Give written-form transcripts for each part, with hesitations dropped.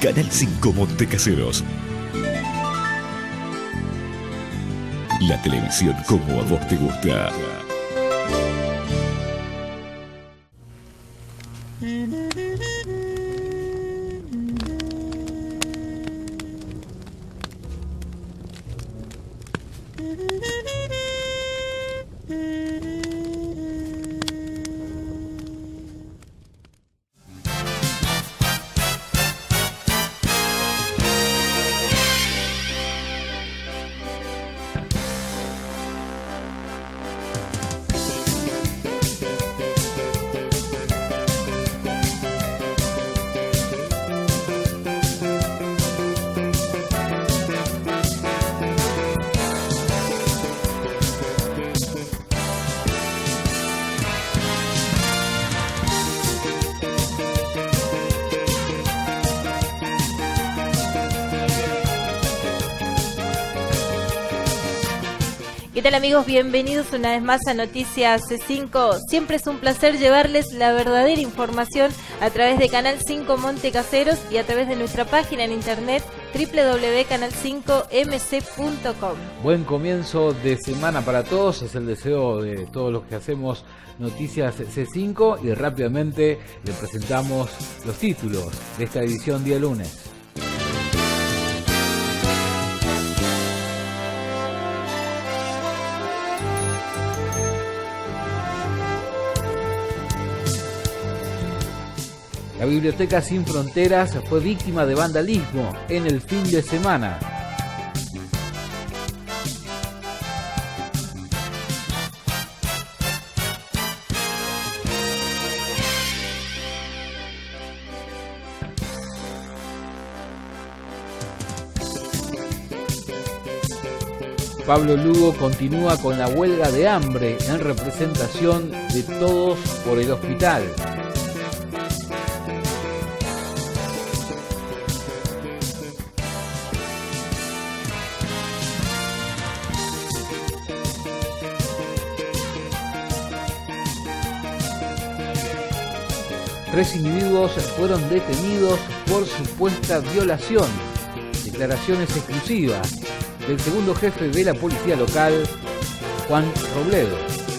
Canal 5 Montecaseros. La televisión como a vos te gusta. ¿Qué tal, amigos? Bienvenidos una vez más a Noticias C5. Siempre es un placer llevarles la verdadera información a través de Canal 5 Montecaseros y a través de nuestra página en internet www.canal5mc.com. Buen comienzo de semana para todos, es el deseo de todos los que hacemos Noticias C5 y rápidamente le presentamos los títulos de esta edición día lunes. La Biblioteca Sin Fronteras fue víctima de vandalismo en el fin de semana. Pablo Lugo continúa con la huelga de hambre en representación de Todos por el Hospital. Tres individuos fueron detenidos por supuesta violación. Declaraciones exclusivas del segundo jefe de la policía local, Juan Robledo.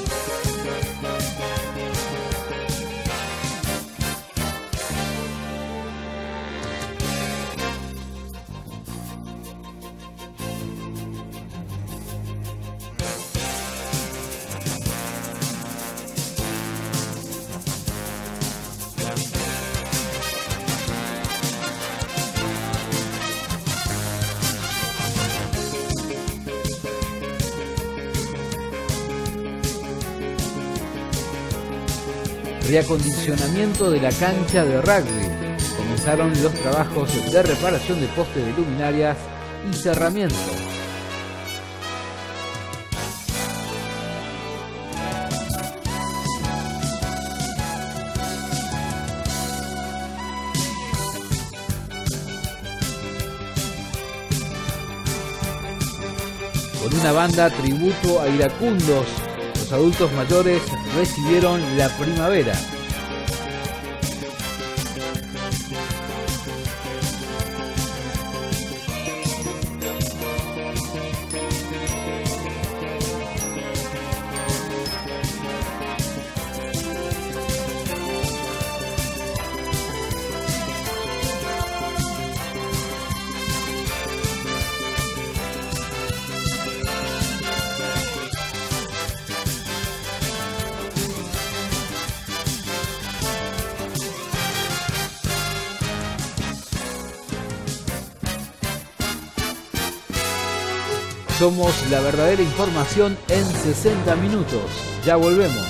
Reacondicionamiento de la cancha de rugby. Comenzaron los trabajos de reparación de postes de luminarias y cerramiento. Con una banda tributo a iracundos, los adultos mayores recibieron la primavera. Somos la verdadera información en 60 minutos. Ya volvemos.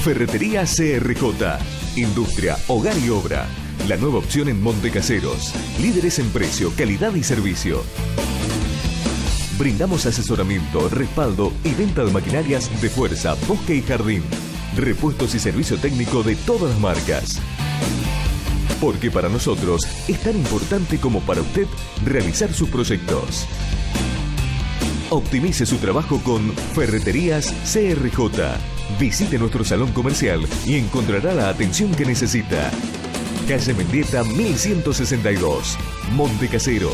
Ferretería CRJ. Industria, hogar y obra. La nueva opción en Montecaseros. Líderes en precio, calidad y servicio. Brindamos asesoramiento, respaldo y venta de maquinarias de fuerza, bosque y jardín. Repuestos y servicio técnico de todas las marcas. Porque para nosotros es tan importante como para usted realizar sus proyectos. Optimice su trabajo con Ferreterías CRJ. Visite nuestro salón comercial y encontrará la atención que necesita. Calle Mendieta 1162, Montecaseros.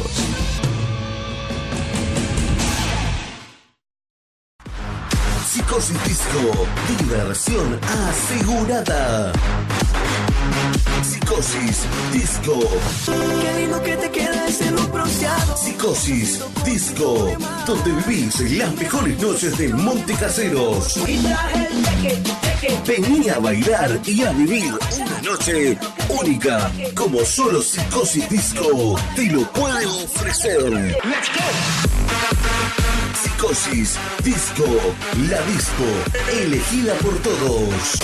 Psicosis Disco, diversión asegurada. Psicosis Disco. Qué lindo que te queda ese look bronceado. Psicosis Disco, donde vivís las mejores noches de Montecaseros. Y traje el teque. Vení a bailar y a vivir una noche única, como solo Psicosis Disco te lo puede ofrecer. Let's go. Psicosis Disco, la disco elegida por todos.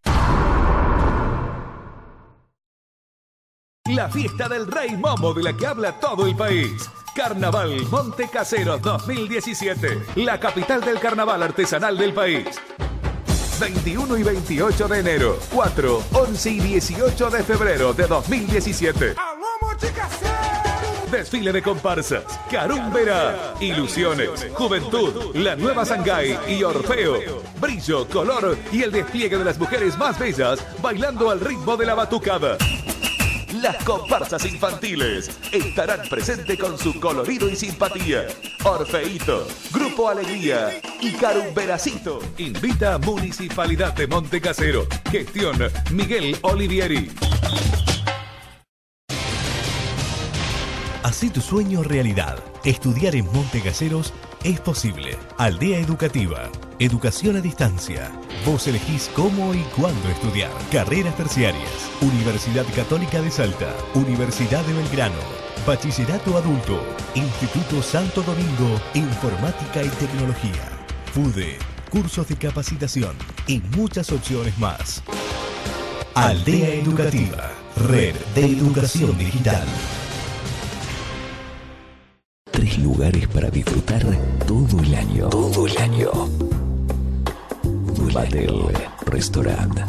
La fiesta del Rey Momo de la que habla todo el país. Carnaval Montecaseros 2017. La capital del carnaval artesanal del país. 21 y 28 de enero. 4, 11 y 18 de febrero de 2017. Desfile de comparsas, Carumbera, Ilusiones, Juventud, La Nueva Sangay y Orfeo. Brillo, color y el despliegue de las mujeres más bellas bailando al ritmo de la batucada. Las comparsas infantiles estarán presentes con su colorido y simpatía. Orfeito, Grupo Alegría y Carumberacito. Invita Municipalidad de Montecaseros. Gestión Miguel Olivieri. Hacé tu sueño realidad. Estudiar en Montecaseros es posible. Aldea Educativa. Educación a distancia. Vos elegís cómo y cuándo estudiar. Carreras terciarias. Universidad Católica de Salta. Universidad de Belgrano. Bachillerato adulto. Instituto Santo Domingo. Informática y tecnología. FUDE. Cursos de capacitación. Y muchas opciones más. Aldea Educativa. Red de Educación Digital. 3 lugares para disfrutar todo el año. Todo el año. Batel Restaurant.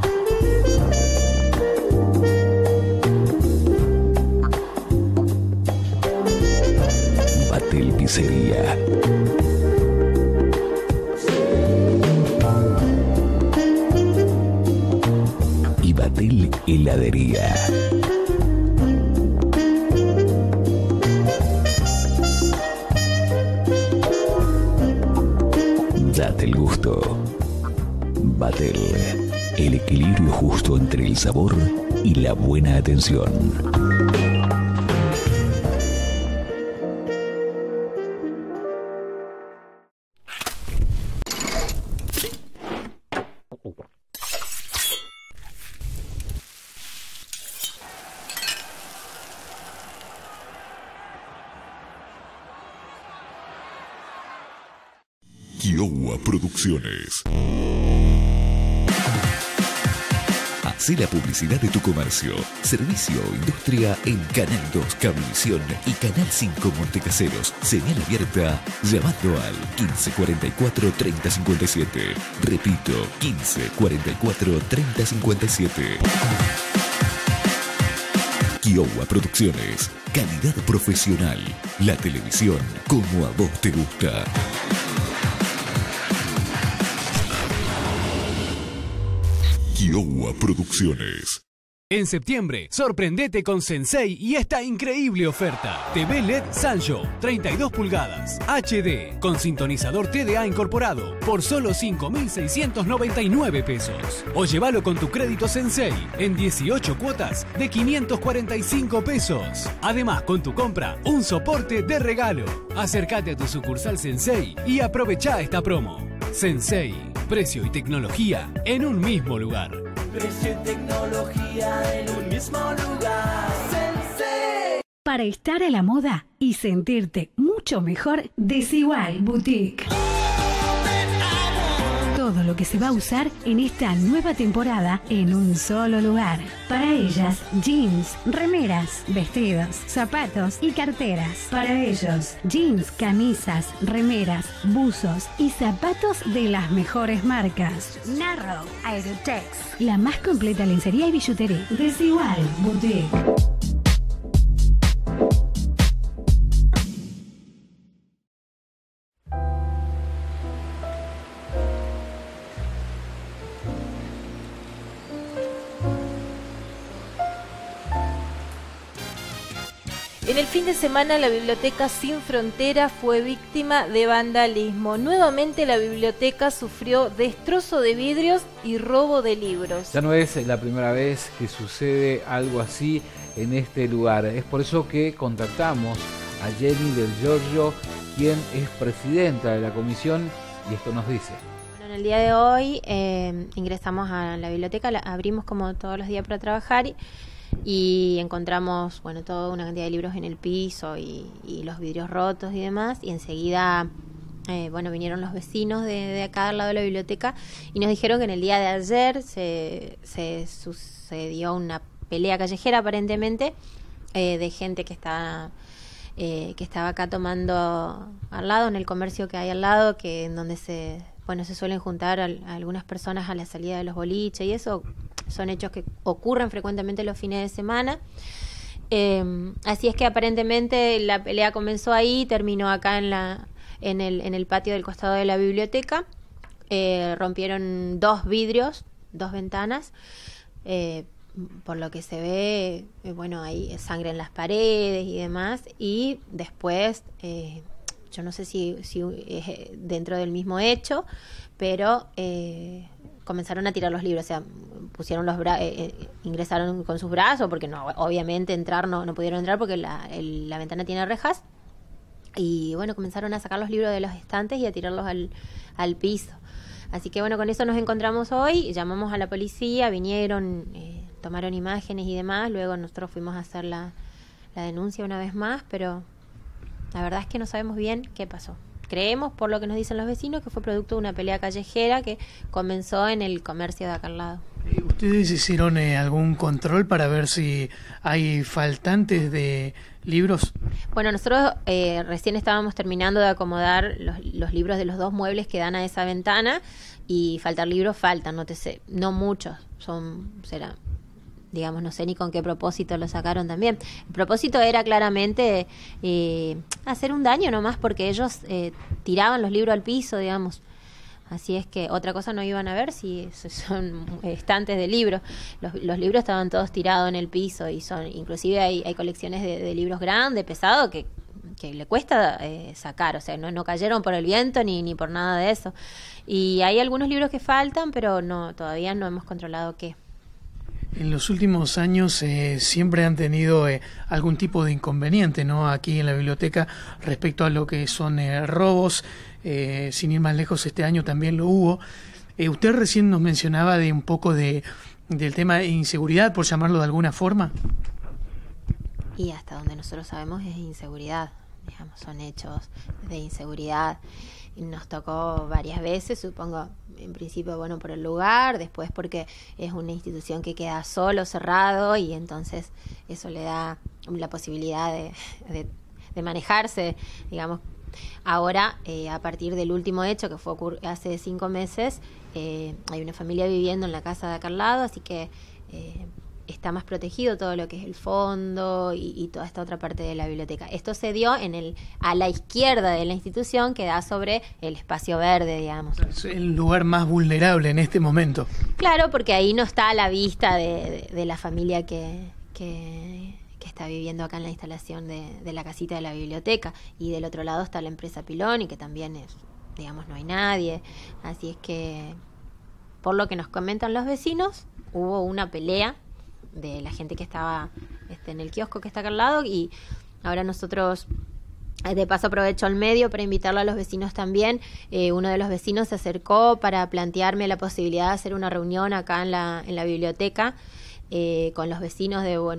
Batel Pizzería. Y Batel Heladería. Date el gusto. Batel, el equilibrio justo entre el sabor y la buena atención. Kiowa Producciones. Hacé la publicidad de tu comercio, servicio o industria en Canal 2 Cablevisión y Canal 5 Montecaseros. Señal abierta llamando al 1544 3057. Repito, 1544 3057. Kiowa Producciones. Calidad profesional. La televisión como a vos te gusta. Kiowa Producciones. En septiembre, sorprendete con Sensei y esta increíble oferta. TV LED Sanyo, 32 pulgadas, HD, con sintonizador TDA incorporado, por solo 5.699 pesos. O llévalo con tu crédito Sensei, en 18 cuotas de 545 pesos. Además, con tu compra, un soporte de regalo. Acércate a tu sucursal Sensei y aprovecha esta promo. Sensei, precio y tecnología en un mismo lugar. Precio y tecnología en un mismo lugar. Sensei. Para estar a la moda y sentirte mucho mejor, Desigual Boutique. Todo lo que se va a usar en esta nueva temporada en un solo lugar. Para ellas, jeans, remeras, vestidos, zapatos y carteras. Para ellos, jeans, camisas, remeras, buzos y zapatos de las mejores marcas. Narrow Aerotex, la más completa lencería y billutería. Desigual Boutique. En el fin de semana, la Biblioteca Sin Fronteras fue víctima de vandalismo. Nuevamente, la biblioteca sufrió destrozo de vidrios y robo de libros. Ya no es la primera vez que sucede algo así en este lugar. Es por eso que contactamos a Jenny Del Giorgio, quien es presidenta de la comisión, y esto nos dice. Bueno, en el día de hoy ingresamos a la biblioteca, la abrimos como todos los días para trabajar y encontramos, bueno, toda una cantidad de libros en el piso y los vidrios rotos y demás, y enseguida bueno, vinieron los vecinos de acá al lado de la biblioteca y nos dijeron que en el día de ayer se sucedió una pelea callejera aparentemente, de gente que estaba acá tomando al lado, en el comercio que hay al lado, que en donde se suelen juntar a algunas personas a la salida de los boliches, y eso son hechos que ocurren frecuentemente los fines de semana. Así es que aparentemente la pelea comenzó ahí, terminó acá en el patio del costado de la biblioteca. Rompieron 2 vidrios, 2 ventanas. Por lo que se ve, bueno, hay sangre en las paredes y demás. Y después, yo no sé si es dentro del mismo hecho, pero comenzaron a tirar los libros, o sea, pusieron ingresaron con sus brazos, porque no, obviamente entrar no pudieron entrar porque la ventana tiene rejas, y bueno, comenzaron a sacar los libros de los estantes y a tirarlos al piso. Así que bueno, con eso nos encontramos hoy, llamamos a la policía, vinieron, tomaron imágenes y demás, luego nosotros fuimos a hacer la denuncia una vez más, pero la verdad es que no sabemos bien qué pasó. Creemos, por lo que nos dicen los vecinos, que fue producto de una pelea callejera que comenzó en el comercio de acá al lado. ¿Ustedes hicieron algún control para ver si hay faltantes de libros? Bueno, nosotros recién estábamos terminando de acomodar los libros de los 2 muebles que dan a esa ventana, y faltan libros, no muchos, será, digamos, no sé ni con qué propósito lo sacaron también. El propósito era claramente hacer un daño nomás, porque ellos tiraban los libros al piso, digamos. Así es que otra cosa no iban a ver si son estantes de libros. Los libros estaban todos tirados en el piso, y inclusive hay colecciones de libros grandes, pesados, que le cuesta sacar, o sea, no cayeron por el viento ni por nada de eso. Y hay algunos libros que faltan, pero todavía no hemos controlado qué. En los últimos años siempre han tenido algún tipo de inconveniente, ¿no?, aquí en la biblioteca respecto a lo que son robos. Sin ir más lejos, este año también lo hubo. Usted recién nos mencionaba de un poco del tema de inseguridad, por llamarlo de alguna forma. Y hasta donde nosotros sabemos es inseguridad, digamos, son hechos de inseguridad. Nos tocó varias veces, supongo, en principio, bueno, por el lugar, después porque es una institución que queda solo, cerrado, y entonces eso le da la posibilidad de manejarse, digamos. Ahora, a partir del último hecho, que fue hace 5 meses, hay una familia viviendo en la casa de acá al lado, así que está más protegido todo lo que es el fondo y toda esta otra parte de la biblioteca. Esto se dio a la izquierda de la institución, que da sobre el espacio verde, digamos. Es el lugar más vulnerable en este momento. Claro, porque ahí no está a la vista de la familia que está viviendo acá en la instalación de la casita de la biblioteca, y del otro lado está la empresa Piloni, que también es, digamos, no hay nadie. Así es que, por lo que nos comentan los vecinos, hubo una pelea de la gente que estaba en el kiosco que está acá al lado, y ahora nosotros, de paso, aprovecho el medio para invitarlo a los vecinos también. Uno de los vecinos se acercó para plantearme la posibilidad de hacer una reunión acá en la biblioteca, con los vecinos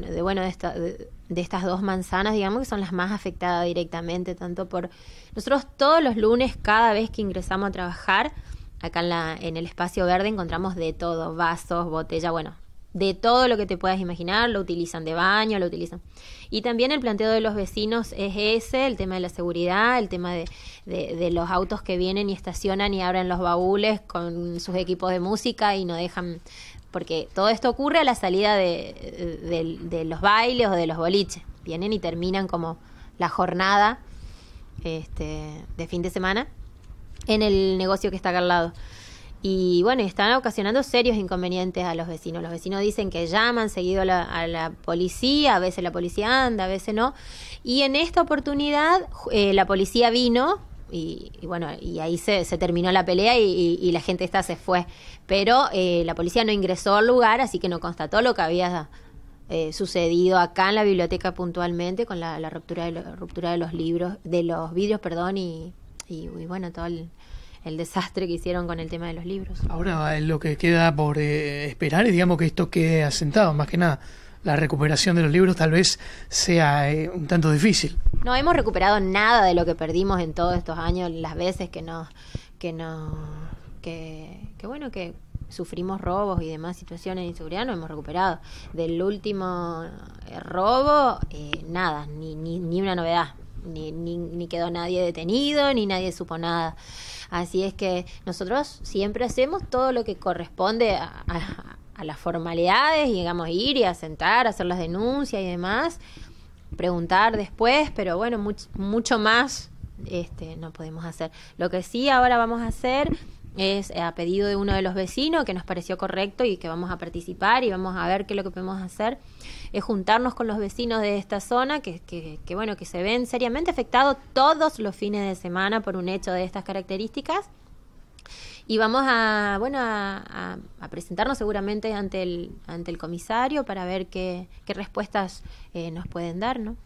de estas 2 manzanas, digamos, que son las más afectadas directamente, tanto por nosotros todos los lunes, cada vez que ingresamos a trabajar, acá en el espacio verde encontramos de todo, vasos, botellas, bueno, de todo lo que te puedas imaginar, lo utilizan de baño, lo utilizan. Y también el planteo de los vecinos es ese, el tema de la seguridad, el tema de los autos que vienen y estacionan y abren los baúles con sus equipos de música y no dejan, porque todo esto ocurre a la salida de los bailes o de los boliches. Vienen y terminan como la jornada de fin de semana en el negocio que está acá al lado. Y bueno, están ocasionando serios inconvenientes a los vecinos. Los vecinos dicen que llaman seguido a la policía, a veces la policía anda, a veces no. Y en esta oportunidad la policía vino y bueno, y ahí se terminó la pelea y la gente se fue. Pero la policía no ingresó al lugar, así que no constató lo que había sucedido acá en la biblioteca puntualmente con la ruptura de los libros, de los vidrios, perdón, y bueno, todo el desastre que hicieron con el tema de los libros. Ahora lo que queda por esperar es, digamos, que esto quede asentado, más que nada. La recuperación de los libros tal vez sea un tanto difícil. No hemos recuperado nada de lo que perdimos en todos estos años, las veces que bueno, que sufrimos robos y demás situaciones de inseguridad, no hemos recuperado. Del último robo, nada, ni una novedad. Ni quedó nadie detenido, ni nadie supo nada. Así es que nosotros siempre hacemos todo lo que corresponde a las formalidades, y digamos, ir y asentar, hacer las denuncias y demás, preguntar después, pero bueno, mucho más no podemos hacer. Lo que sí ahora vamos a hacer es, a pedido de uno de los vecinos, que nos pareció correcto y que vamos a participar y vamos a ver qué es lo que podemos hacer, es juntarnos con los vecinos de esta zona que bueno, que se ven seriamente afectados todos los fines de semana por un hecho de estas características, y vamos a presentarnos seguramente ante el comisario para ver qué respuestas nos pueden dar, ¿no?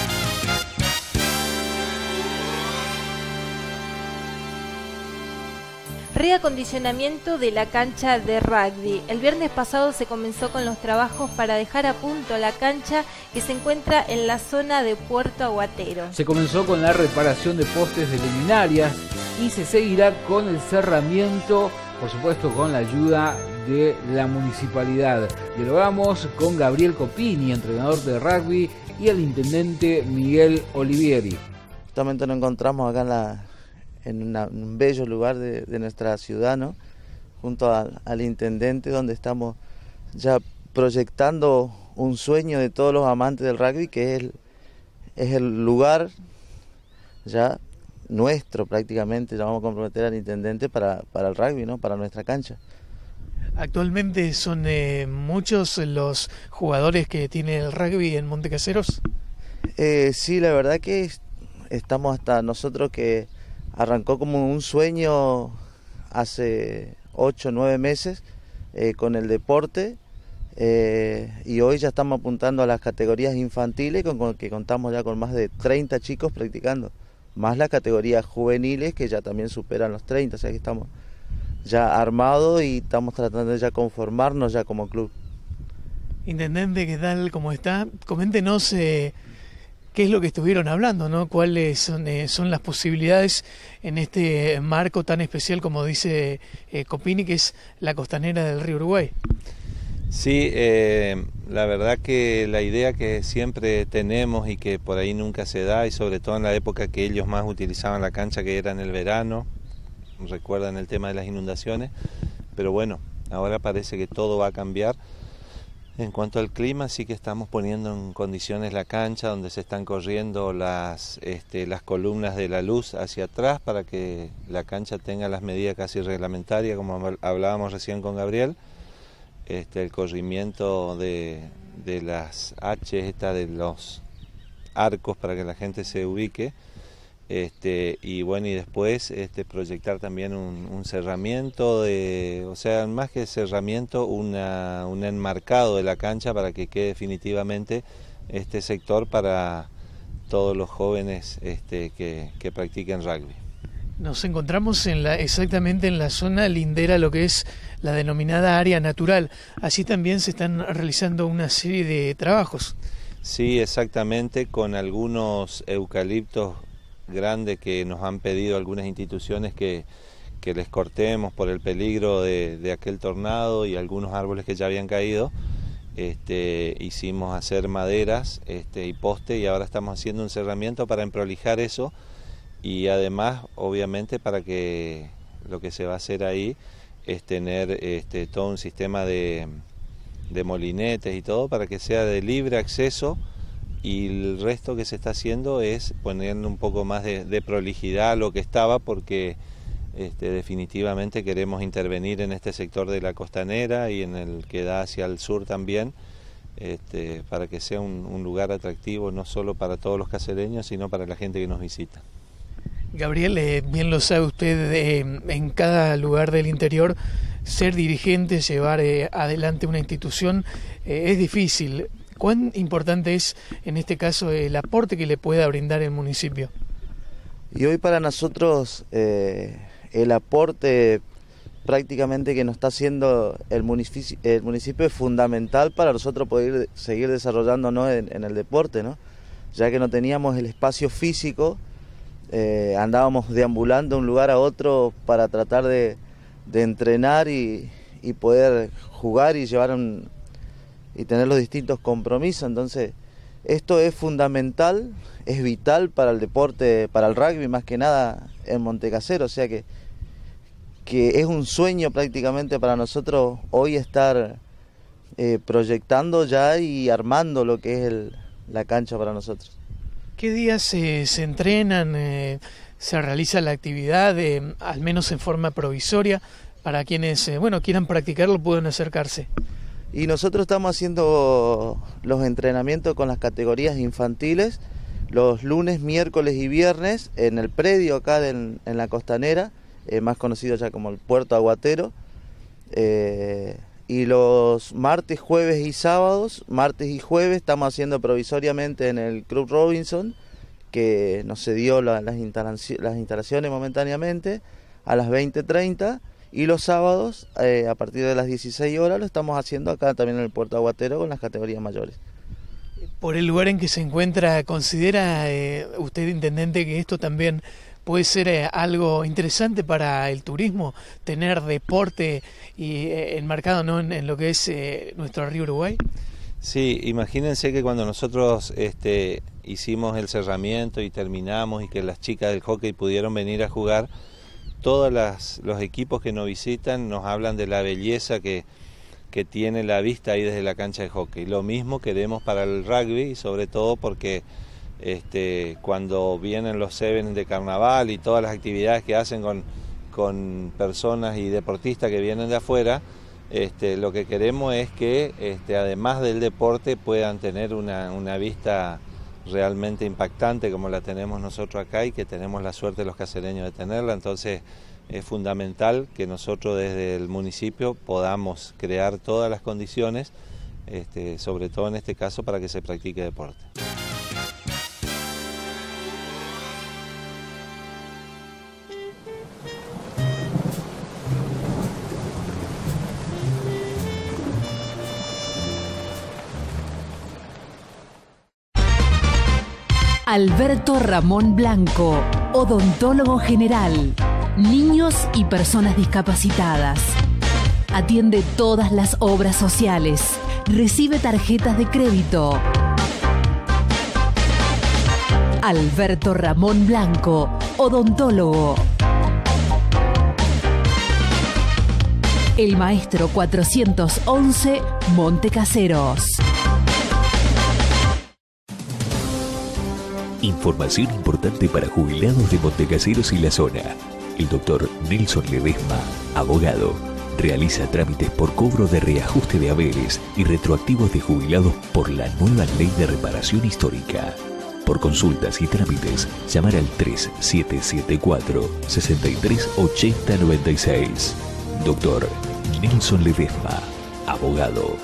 Reacondicionamiento de la cancha de rugby. El viernes pasado se comenzó con los trabajos para dejar a punto la cancha que se encuentra en la zona de Puerto Aguatero. Se comenzó con la reparación de postes de luminarias y se seguirá con el cerramiento, por supuesto con la ayuda de la municipalidad. Dialogamos con Gabriel Copini, entrenador de rugby, y el intendente Miguel Olivieri. Justamente nos encontramos acá en un bello lugar de nuestra ciudad, ¿no? Junto al intendente, donde estamos ya proyectando un sueño de todos los amantes del rugby, que es el lugar ya nuestro prácticamente. Ya vamos a comprometer al intendente para el rugby, ¿no? Para nuestra cancha. Actualmente son muchos los jugadores que tiene el rugby en Montecaseros. Sí, la verdad que estamos hasta nosotros, que arrancó como un sueño hace 8 o 9 meses con el deporte, y hoy ya estamos apuntando a las categorías infantiles, con que contamos ya con más de 30 chicos practicando, más las categorías juveniles que ya también superan los 30, o sea que estamos ya armados y estamos tratando de ya conformarnos ya como club. Intendente, ¿qué tal? ¿Cómo está? Coméntenos qué es lo que estuvieron hablando, ¿no? ¿Cuáles son las posibilidades en este marco tan especial, como dice Copini, que es la costanera del río Uruguay? Sí, la verdad que la idea que siempre tenemos y que por ahí nunca se da, y sobre todo en la época que ellos más utilizaban la cancha, que era en el verano, recuerdan el tema de las inundaciones, pero bueno, ahora parece que todo va a cambiar. En cuanto al clima, sí que estamos poniendo en condiciones la cancha, donde se están corriendo las columnas de la luz hacia atrás para que la cancha tenga las medidas casi reglamentarias, como hablábamos recién con Gabriel. El corrimiento de las H, de los arcos, para que la gente se ubique. Y bueno, y después proyectar también un cerramiento, o sea, más que cerramiento, un enmarcado de la cancha para que quede definitivamente este sector para todos los jóvenes que practiquen rugby. Nos encontramos exactamente en la zona lindera a lo que es la denominada área natural. Allí también se están realizando una serie de trabajos. Sí, exactamente, con algunos eucaliptos grandes que nos han pedido algunas instituciones que que les cortemos por el peligro de aquel tornado y algunos árboles que ya habían caído. Hicimos hacer maderas y poste, y ahora estamos haciendo un cerramiento para emprolijar eso, y además obviamente para que lo que se va a hacer ahí es tener todo un sistema de molinetes y todo para que sea de libre acceso, y el resto que se está haciendo es ponerle un poco más de prolijidad a lo que estaba, porque definitivamente queremos intervenir en este sector de la costanera y en el que da hacia el sur también, para que sea un lugar atractivo no solo para todos los casereños, sino para la gente que nos visita. Gabriel, bien lo sabe usted, en cada lugar del interior ser dirigente, llevar adelante una institución es difícil. ¿Cuán importante es en este caso el aporte que le pueda brindar el municipio? Y hoy para nosotros el aporte prácticamente que nos está haciendo el municipio es fundamental para nosotros poder seguir desarrollándonos en el deporte, ¿no? Ya que no teníamos el espacio físico, andábamos deambulando de un lugar a otro para tratar de entrenar y poder jugar y llevar y tener los distintos compromisos. Entonces esto es fundamental, es vital para el deporte, para el rugby más que nada en Montecasero, o sea que es un sueño prácticamente para nosotros hoy estar proyectando ya y armando lo que es la cancha para nosotros. ¿Qué días se entrenan, se realiza la actividad, al menos en forma provisoria, para quienes quieran practicarlo pueden acercarse? Y nosotros estamos haciendo los entrenamientos con las categorías infantiles los lunes, miércoles y viernes en el predio acá en la costanera, más conocido ya como el Puerto Aguatero, y los martes, jueves y sábados, martes y jueves estamos haciendo provisoriamente en el Club Robinson, que nos cedió las instalaciones momentáneamente a las 20:30, y los sábados a partir de las 16 horas lo estamos haciendo acá también en el Puerto Aguatero con las categorías mayores. Por el lugar en que se encuentra, ¿considera usted, intendente, que esto también puede ser algo interesante para el turismo, tener deporte y enmarcado, ¿no?, en lo que es nuestro río Uruguay? Sí, imagínense que cuando nosotros hicimos el cerramiento y terminamos y que las chicas del hockey pudieron venir a jugar, todos los equipos que nos visitan nos hablan de la belleza que tiene la vista ahí desde la cancha de hockey. Lo mismo queremos para el rugby, y sobre todo porque cuando vienen los sevens de carnaval y todas las actividades que hacen con personas y deportistas que vienen de afuera, lo que queremos es que además del deporte puedan tener una vista realmente impactante como la tenemos nosotros acá, y que tenemos la suerte los casereños de tenerla. Entonces es fundamental que nosotros desde el municipio podamos crear todas las condiciones, sobre todo en este caso, para que se practique deporte. Alberto Ramón Blanco, odontólogo general, niños y personas discapacitadas. Atiende todas las obras sociales. Recibe tarjetas de crédito. Alberto Ramón Blanco, odontólogo. El Maestro 411, Montecaseros. Información importante para jubilados de Montecaseros y la zona. El doctor Nelson Ledesma, abogado, realiza trámites por cobro de reajuste de haberes y retroactivos de jubilados por la nueva ley de reparación histórica. Por consultas y trámites, llamar al 3774-638096. Doctor Nelson Ledesma, abogado.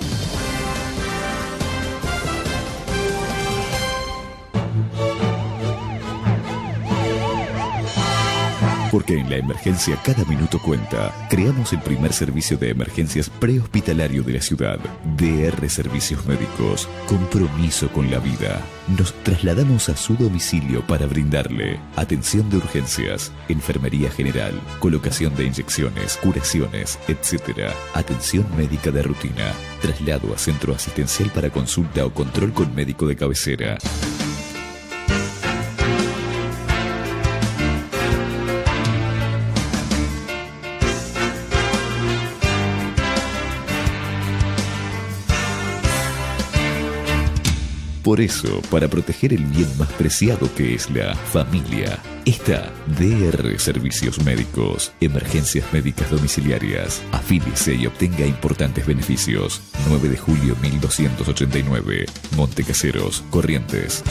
Porque en la emergencia cada minuto cuenta. Creamos el primer servicio de emergencias prehospitalario de la ciudad. DR Servicios Médicos. Compromiso con la vida. Nos trasladamos a su domicilio para brindarle atención de urgencias, enfermería general, colocación de inyecciones, curaciones, etc. Atención médica de rutina. Traslado a centro asistencial para consulta o control con médico de cabecera. Por eso, para proteger el bien más preciado que es la familia, está DR Servicios Médicos, emergencias médicas domiciliarias. Afíliese y obtenga importantes beneficios. 9 de julio 1289, Montecaseros, Corrientes.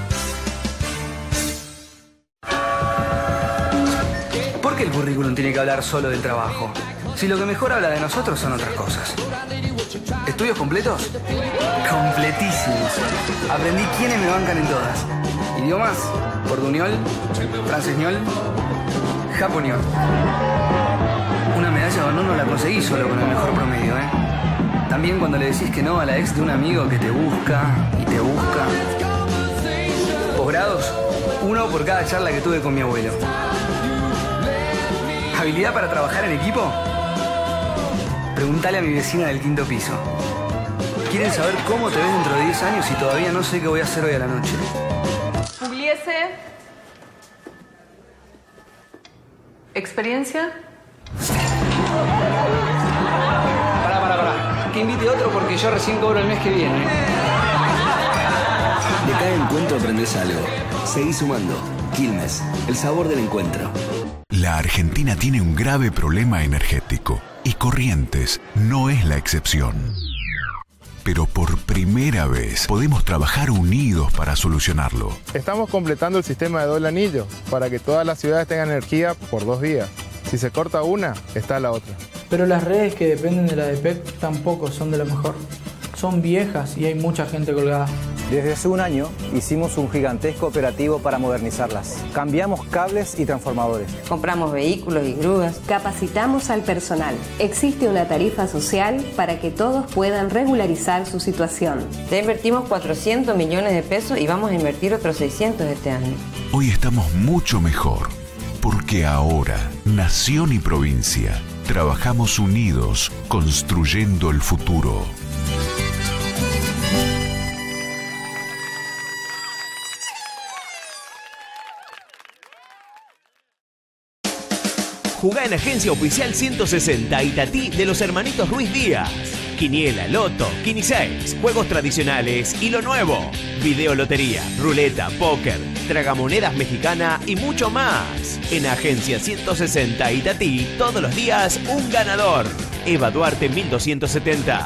¿Por qué el currículum tiene que hablar solo del trabajo? Si lo que mejor habla de nosotros son otras cosas. ¿Estudios completos? Completísimos. Aprendí quiénes me bancan en todas. Idiomas, portuñol, francesñol, japoniol. Una medalla de honor no la conseguí solo con el mejor promedio, ¿eh? También cuando le decís que no a la ex de un amigo que te busca y te busca. Posgrados, 1 por cada charla que tuve con mi abuelo. ¿Habilidad para trabajar en equipo? Pregúntale a mi vecina del 5º piso. ¿Quieren saber cómo te ves dentro de 10 años y todavía no sé qué voy a hacer hoy a la noche? Pugliese. ¿Experiencia? Pará. Que invite otro porque yo recién cobro el mes que viene. De cada encuentro aprendes algo. Seguí sumando. Quilmes, el sabor del encuentro. La Argentina tiene un grave problema energético y Corrientes no es la excepción. Pero por primera vez podemos trabajar unidos para solucionarlo. Estamos completando el sistema de doble anillo para que todas las ciudades tengan energía por 2 días. Si se corta una, está la otra. Pero las redes que dependen de la DPEC tampoco son de lo mejor. Son viejas y hay mucha gente colgada. Desde hace un año hicimos un gigantesco operativo para modernizarlas. Cambiamos cables y transformadores. Compramos vehículos y grúas. Capacitamos al personal. Existe una tarifa social para que todos puedan regularizar su situación. Ya invertimos 400 millones de pesos y vamos a invertir otros 600 este año. Hoy estamos mucho mejor, porque ahora, nación y provincia, trabajamos unidos, construyendo el futuro. Jugá en Agencia Oficial 160 Itatí de los hermanitos Ruiz Díaz. Quiniela, loto, quiniseis, juegos tradicionales y lo nuevo. Videolotería, ruleta, póker, tragamonedas mexicana y mucho más. En Agencia 160 Itatí, todos los días un ganador. Eva Duarte 1270.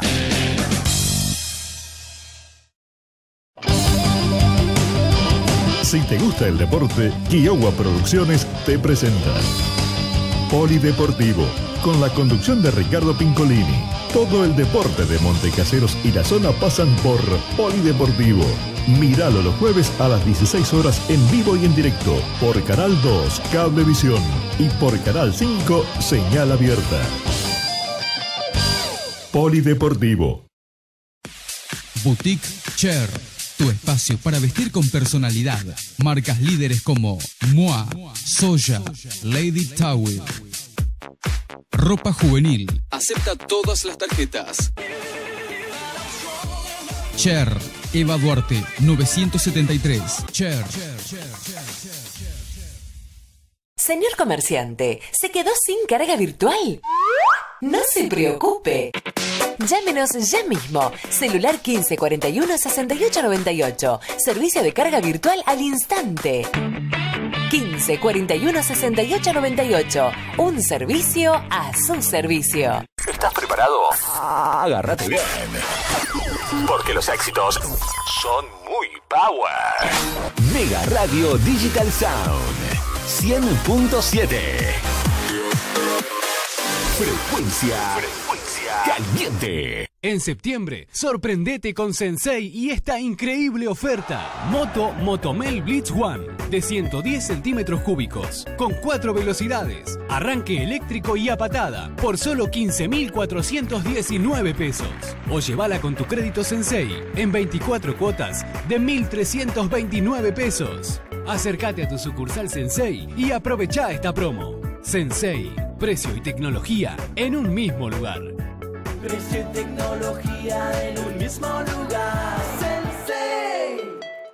Si te gusta el deporte, Kiowa Producciones te presenta Polideportivo, con la conducción de Ricardo Pincolini. Todo el deporte de Montecaseros y la zona pasan por Polideportivo. Míralo los jueves a las 16 horas en vivo y en directo por Canal 2, Cablevisión, y por Canal 5, Señal Abierta. Polideportivo. Boutique Cher, tu espacio para vestir con personalidad. Marcas líderes como Moa, Soya, Lady Towel. Ropa juvenil. Acepta todas las tarjetas. Cher, Eva Duarte, 973. Cher. Señor comerciante, ¿se quedó sin carga virtual? No se preocupe. Llámenos ya mismo. Celular 1541 6898. Servicio de carga virtual al instante. 1541 6898. Un servicio a su servicio. ¿Estás preparado? Agárrate bien. Porque los éxitos son muy power. Mega Radio Digital Sound 100.7. Frecuencia caliente. En septiembre, sorprendete con Sensei y esta increíble oferta. Moto Motomel Blitz One de 110 centímetros cúbicos con 4 velocidades, arranque eléctrico y a patada por solo 15.419 pesos. O llévala con tu crédito Sensei en 24 cuotas de 1.329 pesos. Acércate a tu sucursal Sensei y aprovecha esta promo. Sensei, precio y tecnología en un mismo lugar. Precio y tecnología en un mismo lugar. Sensei.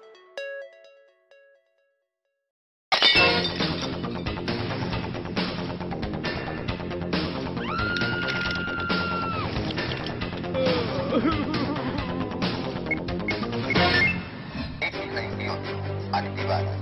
Activada.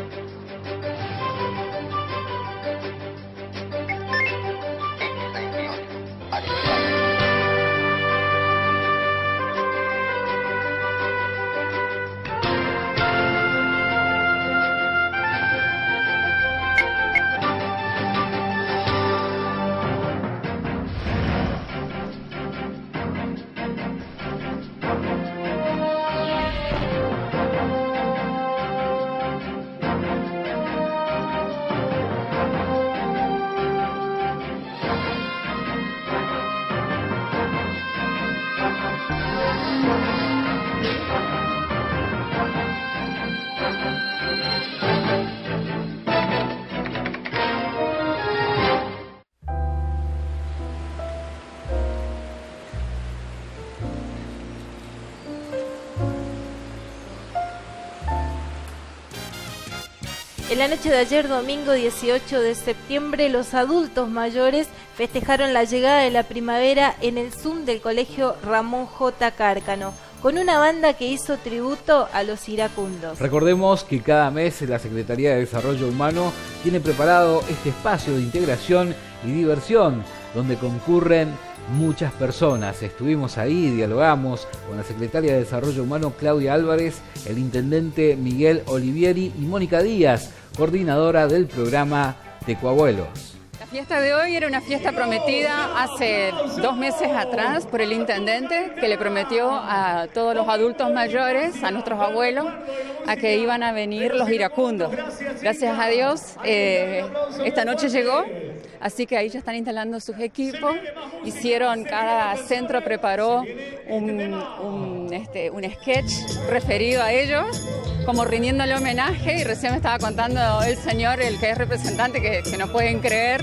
En la noche de ayer, domingo 18 de septiembre, los adultos mayores festejaron la llegada de la primavera en el Zoom del Colegio Ramón J. Cárcano, con una banda que hizo tributo a los iracundos. Recordemos que cada mes la Secretaría de Desarrollo Humano tiene preparado este espacio de integración y diversión, donde concurren muchas personas. Estuvimos ahí, dialogamos con la Secretaria de Desarrollo Humano Claudia Álvarez, el Intendente Miguel Olivieri y Mónica Díaz, coordinadora del programa Tecoabuelos. La fiesta de hoy era una fiesta prometida hace 2 meses atrás por el intendente, que le prometió a todos los adultos mayores, a nuestros abuelos, a que iban a venir los iracundos. Gracias a Dios, esta noche llegó, así que ahí ya están instalando sus equipos. Cada centro preparó un sketch referido a ellos, como rindiéndole homenaje, y recién me estaba contando el señor, el que es representante, que no pueden creer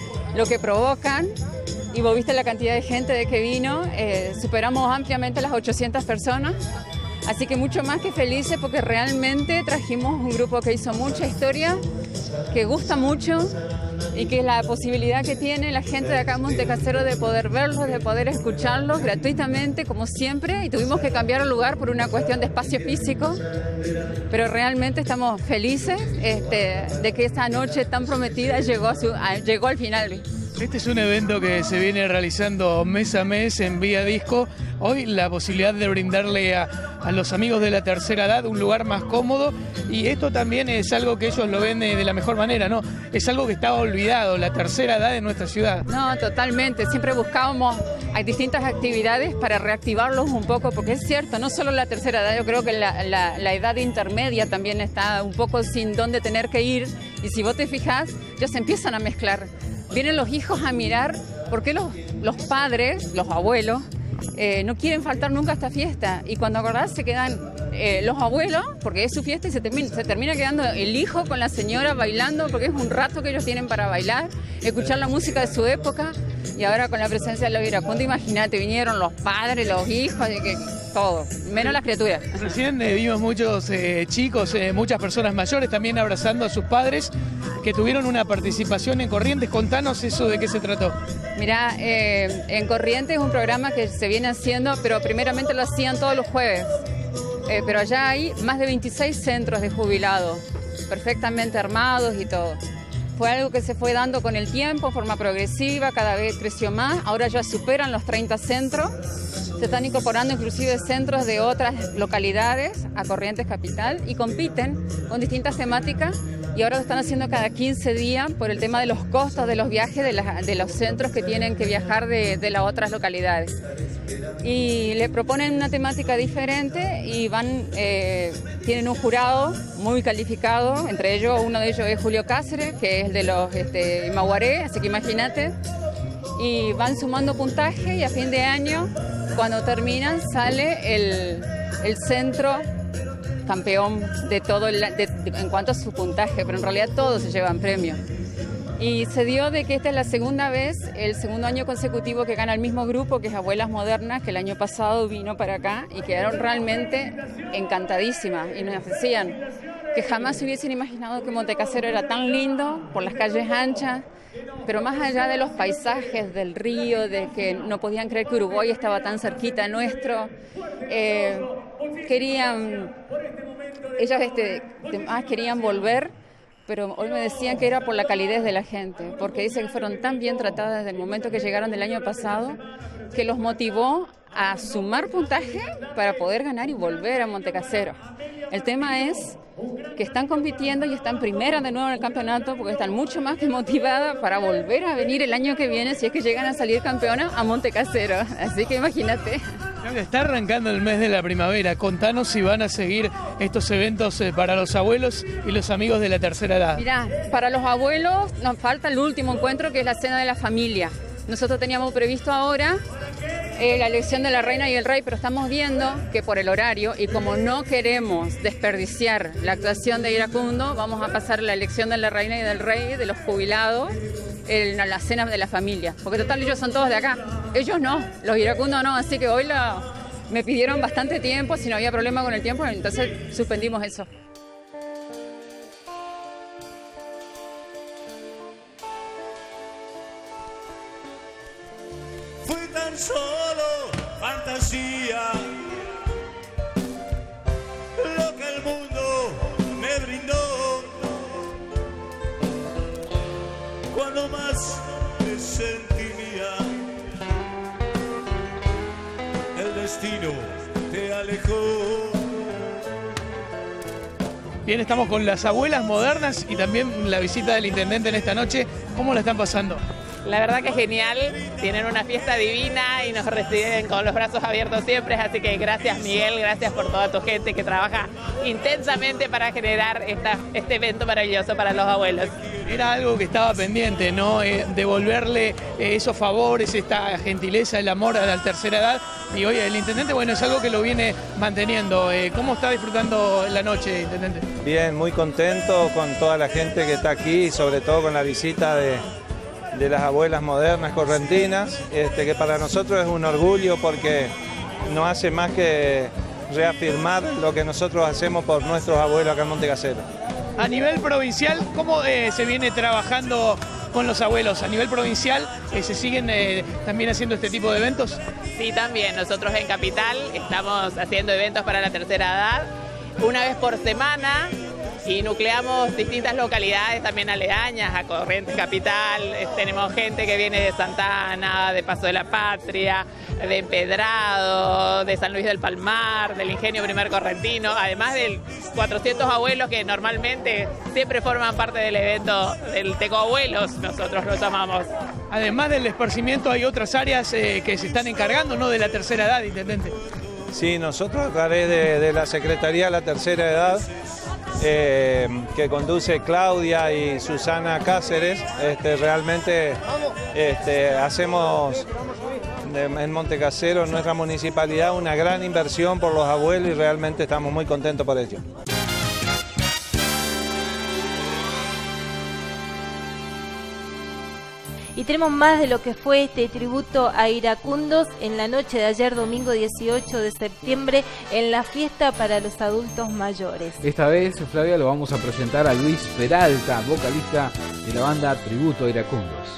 lo que provocan. Y vos viste la cantidad de gente de que vino, superamos ampliamente las 800 personas, así que mucho más que felices, porque realmente trajimos un grupo que hizo mucha historia, que gusta mucho, y que es la posibilidad que tiene la gente de acá en Montecasero de poder verlos, de poder escucharlos gratuitamente, como siempre, y tuvimos que cambiar el lugar por una cuestión de espacio físico, pero realmente estamos felices de que esta noche tan prometida llegó al final. Este es un evento que se viene realizando mes a mes en Vía Disco. Hoy la posibilidad de brindarle a los amigos de la tercera edad un lugar más cómodo, y esto también es algo que ellos lo ven de la mejor manera, ¿no? Es algo que estaba olvidado, la tercera edad en nuestra ciudad. No, totalmente. Siempre buscábamos distintas actividades para reactivarlos un poco, porque es cierto, no solo la tercera edad, yo creo que la edad intermedia también está un poco sin dónde tener que ir, y si vos te fijás, ya se empiezan a mezclar. Vienen los hijos a mirar por qué los padres, los abuelos, no quieren faltar nunca a esta fiesta, y cuando acordás se quedan los abuelos, porque es su fiesta, y se termina quedando el hijo con la señora bailando, porque es un rato que ellos tienen para bailar, escuchar la música de su época. Y ahora con la presencia de los iracundos, imagínate, vinieron los padres, los hijos, todo, menos las criaturas. Recién vimos muchos chicos, muchas personas mayores también abrazando a sus padres, que tuvieron una participación en Corrientes. Contanos eso, ¿de qué se trató? Mirá, en Corrientes es un programa que se viene haciendo, pero primeramente lo hacían todos los jueves. Pero allá hay más de 26 centros de jubilados, perfectamente armados y todo. Fue algo que se fue dando con el tiempo, forma progresiva, cada vez creció más. Ahora ya superan los 30 centros. Se están incorporando inclusive centros de otras localidades a Corrientes Capital, y compiten con distintas temáticas, y ahora lo están haciendo cada 15 días por el tema de los costos de los viajes de los centros que tienen que viajar de las otras localidades. Y le proponen una temática diferente y tienen un jurado muy calificado, entre ellos, uno de ellos es Julio Cáceres, que es de los Imaguaré, así que imagínate, y van sumando puntaje y a fin de año, cuando terminan, sale el centro campeón de todo en cuanto a su puntaje, pero en realidad todos se llevan premio. Y se dio de que esta es la segunda vez, el segundo año consecutivo que gana el mismo grupo, que es Abuelas Modernas, que el año pasado vino para acá y quedaron realmente encantadísimas y nos decían que jamás se hubiesen imaginado que Montecasero era tan lindo, por las calles anchas, pero más allá de los paisajes, del río, de que no podían creer que Uruguay estaba tan cerquita nuestro, ellas querían volver, pero hoy me decían que era por la calidez de la gente, porque dicen que fueron tan bien tratadas desde el momento que llegaron del año pasado, que los motivó a sumar puntaje para poder ganar y volver a Montecasero. El tema es que están compitiendo y están primeras de nuevo en el campeonato porque están mucho más que motivadas para volver a venir el año que viene si es que llegan a salir campeonas a Montecasero. Así que imagínate. Está arrancando el mes de la primavera. Contanos si van a seguir estos eventos para los abuelos y los amigos de la tercera edad. Mirá, para los abuelos nos falta el último encuentro, que es la cena de la familia. Nosotros teníamos previsto ahora la elección de la reina y el rey, pero estamos viendo que por el horario y como no queremos desperdiciar la actuación de Iracundo, vamos a pasar la elección de la reina y del rey, de los jubilados, en la cena de la familia. Porque total ellos son todos de acá. Ellos no, los iracundos no, así que hoy me pidieron bastante tiempo, si no había problema con el tiempo, entonces suspendimos eso. Fui tan solo fantasía, lo que el mundo me brindó, cuando más me sentía, el destino te alejó. Bien, estamos con las abuelas modernas y también la visita del intendente en esta noche. ¿Cómo la están pasando? La verdad que es genial, tienen una fiesta divina y nos reciben con los brazos abiertos siempre, así que gracias Miguel, gracias por toda tu gente que trabaja intensamente para generar este evento maravilloso para los abuelos. Era algo que estaba pendiente, ¿no? Devolverle esos favores, esta gentileza, el amor a la tercera edad, y hoy el intendente, bueno, es algo que lo viene manteniendo. ¿Cómo está disfrutando la noche, intendente? Bien, muy contento con toda la gente que está aquí y sobre todo con la visita de las abuelas modernas correntinas, que para nosotros es un orgullo porque no hace más que reafirmar lo que nosotros hacemos por nuestros abuelos acá en Montecasero. A nivel provincial, ¿cómo se viene trabajando con los abuelos? A nivel provincial, ¿se siguen también haciendo este tipo de eventos? Sí, también. Nosotros en Capital estamos haciendo eventos para la tercera edad una vez por semana. Y nucleamos distintas localidades también aledañas a Corrientes Capital. Tenemos gente que viene de Santa Ana, de Paso de la Patria, de Empedrado, de San Luis del Palmar, del Ingenio Primer Correntino, además de 400 abuelos que normalmente siempre forman parte del evento del Teco Abuelos, nosotros lo llamamos. Además del esparcimiento hay otras áreas que se están encargando, ¿no?, de la tercera edad, intendente. Sí, nosotros a través de la Secretaría de la Tercera Edad, que conduce Claudia y Susana Cáceres, realmente hacemos en Montecasero, en nuestra municipalidad, una gran inversión por los abuelos y realmente estamos muy contentos por ello. Y tenemos más de lo que fue este tributo a iracundos en la noche de ayer, domingo 18 de septiembre, en la fiesta para los adultos mayores. Esta vez, Flavia, lo vamos a presentar a Luis Peralta, vocalista de la banda Tributo a Iracundos.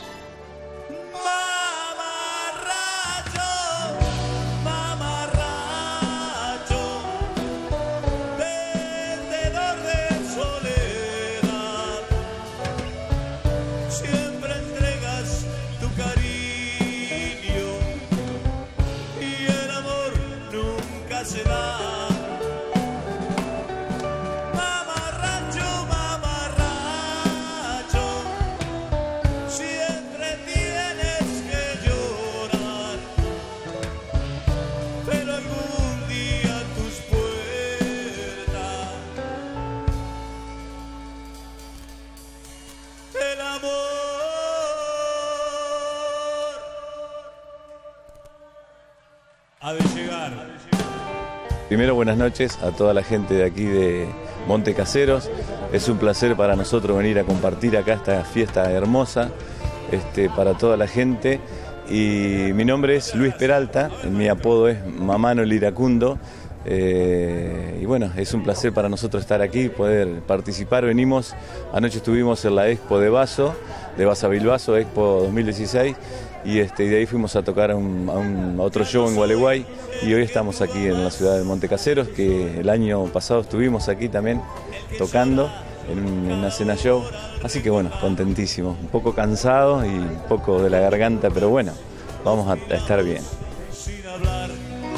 Primero, buenas noches a toda la gente de aquí de Montecaseros. Es un placer para nosotros venir a compartir acá esta fiesta hermosa para toda la gente. Y mi nombre es Luis Peralta, mi apodo es Mamano el Iracundo. Y bueno, es un placer para nosotros estar aquí, poder participar. Anoche estuvimos en la Expo de Vaso, de Basavilbaso, Expo 2016. Y de ahí fuimos a tocar a otro show en Gualeguay y hoy estamos aquí en la ciudad de Montecaseros, que el año pasado estuvimos aquí también tocando en una cena show, así que bueno, contentísimos, un poco cansados y un poco de la garganta, pero bueno, vamos a estar bien. Sin hablar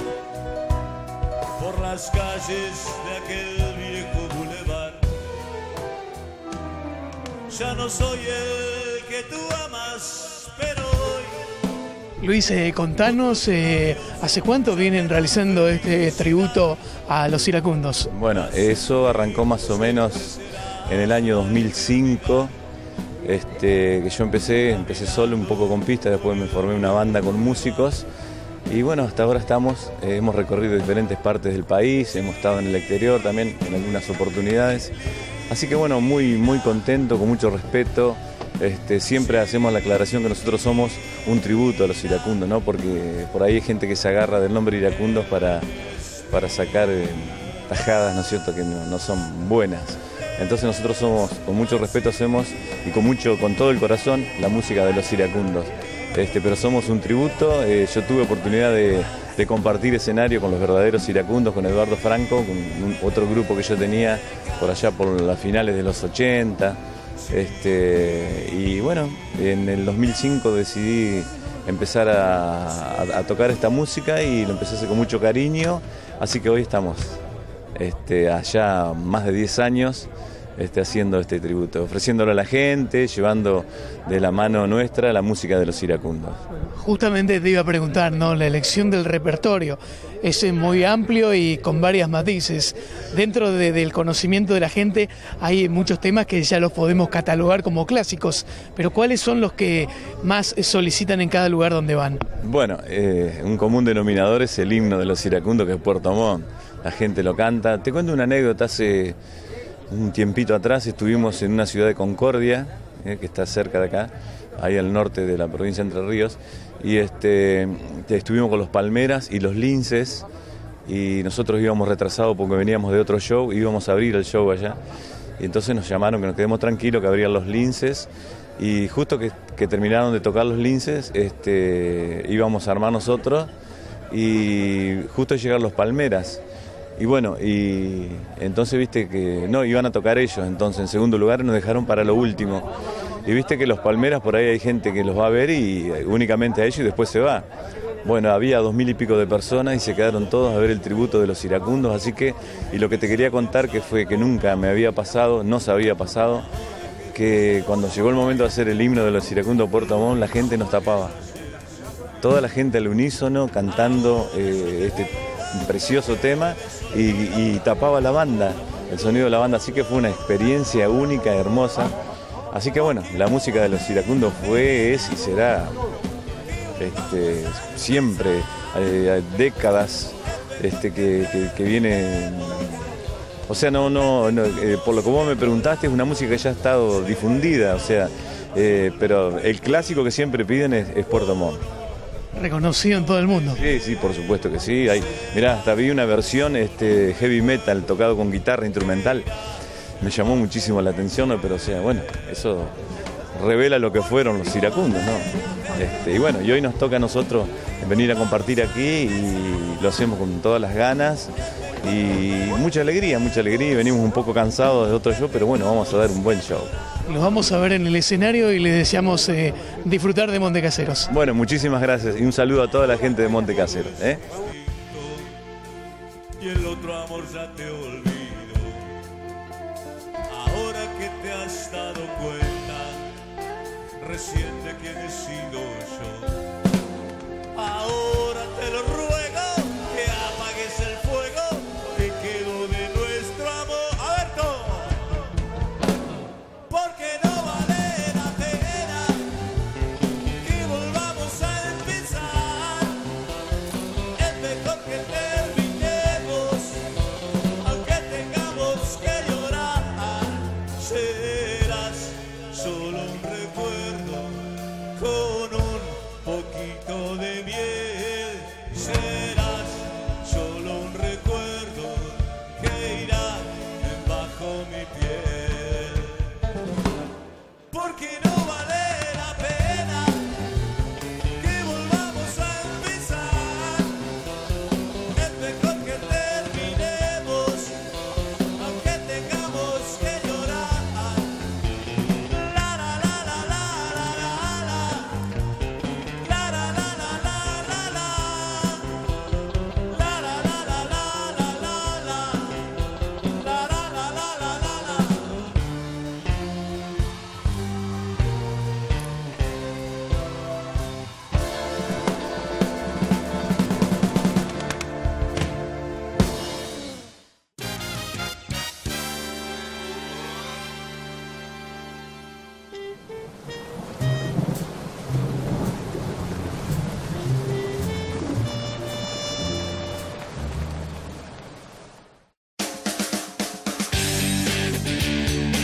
por las calles de aquel viejo bulevar, ya no soy el que tú amas, pero Luis, contanos, ¿hace cuánto vienen realizando este tributo a los iracundos? Bueno, eso arrancó más o menos en el año 2005, que yo empecé solo un poco con pista, después me formé una banda con músicos y bueno, hasta ahora hemos recorrido diferentes partes del país, hemos estado en el exterior también en algunas oportunidades, así que bueno, muy, muy contento, con mucho respeto. Siempre hacemos la aclaración que nosotros somos un tributo a los iracundos, ¿no? Porque por ahí hay gente que se agarra del nombre iracundos para sacar tajadas, ¿no es cierto?, que no son buenas. Entonces nosotros con mucho respeto hacemos y con todo el corazón la música de los iracundos. Pero somos un tributo. Yo tuve oportunidad de compartir escenario con los verdaderos iracundos, con Eduardo Franco, con otro grupo que yo tenía por allá por las finales de los 80. Y bueno, en el 2005 decidí empezar a tocar esta música y lo empecé a hacer con mucho cariño, así que hoy estamos allá más de 10 años haciendo este tributo, ofreciéndolo a la gente, llevando de la mano nuestra la música de los iracundos. Justamente te iba a preguntar, ¿no? La elección del repertorio es muy amplio y con varias matices. Dentro del conocimiento de la gente hay muchos temas que ya los podemos catalogar como clásicos, pero ¿cuáles son los que más solicitan en cada lugar donde van? Bueno, un común denominador es el himno de los iracundos, que es Puerto Montt. La gente lo canta. Te cuento una anécdota. Hace un tiempito atrás estuvimos en una ciudad de Concordia, que está cerca de acá, ahí al norte de la provincia de Entre Ríos, y estuvimos con los Palmeras y los Linces, y nosotros íbamos retrasados porque veníamos de otro show, íbamos a abrir el show allá, y entonces nos llamaron que nos quedemos tranquilos, que abrían los Linces, y justo que terminaron de tocar los Linces, íbamos a armar nosotros, y justo llegaron los Palmeras. Y bueno, y entonces viste que no, iban a tocar ellos, entonces en segundo lugar nos dejaron para lo último. Y viste que los Palmeras por ahí hay gente que los va a ver y únicamente a ellos y después se va. Bueno, había 2000 y pico de personas y se quedaron todos a ver el tributo de los iracundos, así que, y lo que te quería contar que fue que nunca me había pasado, no se había pasado, que cuando llegó el momento de hacer el himno de los iracundos Puerto Montt, la gente nos tapaba. Toda la gente al unísono cantando este precioso tema y tapaba la banda, el sonido de la banda, así que fue una experiencia única, hermosa. Así que bueno, la música de los iracundos fue, es y será siempre, décadas que viene. O sea, no, por lo que vos me preguntaste, es una música que ya ha estado difundida, o sea, pero el clásico que siempre piden es Puerto Montt. Reconocido en todo el mundo. Sí, por supuesto que sí. Mirá, hasta vi una versión heavy metal tocado con guitarra instrumental. Me llamó muchísimo la atención, pero o sea, bueno, eso revela lo que fueron los iracundos, ¿no? Y bueno, y hoy nos toca a nosotros venir a compartir aquí y lo hacemos con todas las ganas y mucha alegría, venimos un poco cansados de otro show, pero bueno, vamos a dar un buen show. Los vamos a ver en el escenario y les deseamos disfrutar de Montecaseros. Bueno, muchísimas gracias y un saludo a toda la gente de Montecaseros. Y el otro amor ya te olvido. Ahora que te has dado cuenta, recién de quién he sido yo. Ahora te lo ruego que apagues el fuego que quedó de nuestro amor. A ver todo. Porque no vale la pena que volvamos a empezar. Es mejor que terminemos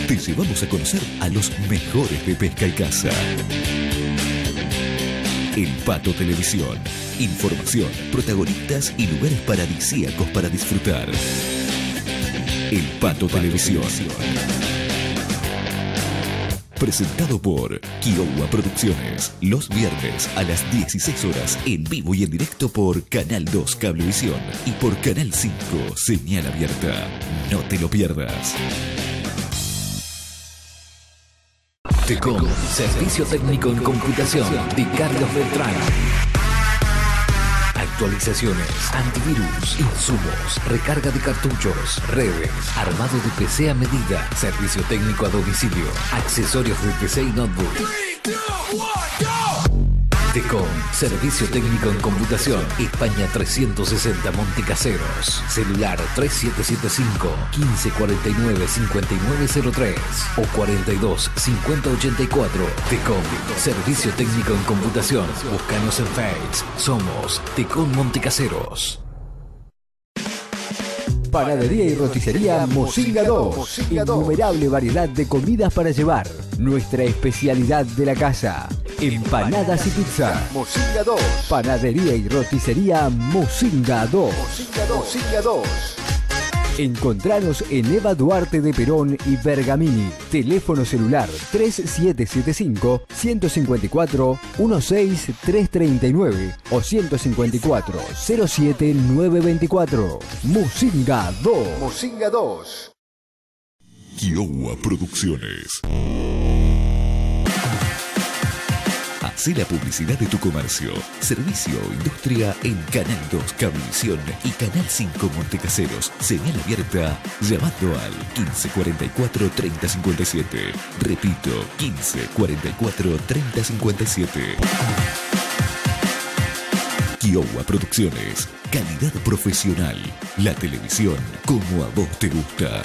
Te llevamos a conocer a los mejores de pesca y caza. El Pato Televisión. Información, protagonistas y lugares paradisíacos para disfrutar. El Pato Televisión. Presentado por Kiowa Producciones. Los viernes a las 16 horas en vivo y en directo por Canal 2 Cablevisión y por Canal 5 Señal Abierta. No te lo pierdas. TECOM, servicio técnico en computación de Carlos Beltrán. Actualizaciones, antivirus, insumos, recarga de cartuchos, redes, armado de PC a medida, servicio técnico a domicilio, accesorios de PC y notebook. TECOM, servicio técnico en computación, España 360 Montecaseros, celular 3775 1549 5903 o 42 5084. TECOM, servicio técnico en computación, búscanos en Facebook, somos TECOM Montecaseros. Panadería y roticería Mozinga 2. Innumerable variedad de comidas para llevar. Nuestra especialidad de la casa. Empanadas y pizza. Mozinga 2. Panadería y roticería Mozinga 2. Mozinga 2. Encontranos en Eva Duarte de Perón y Bergamini. Teléfono celular 3775-154-16339 o 154-07924. Mozinga 2. Mozinga 2. Kiowa Producciones. Hacé la publicidad de tu comercio, servicio o industria en Canal 2 Cablevisión y Canal 5 Montecaseros. Señal abierta llamando al 1544 3057. Repito, 1544 3057. Kiowa Producciones. Calidad profesional. La televisión como a vos te gusta.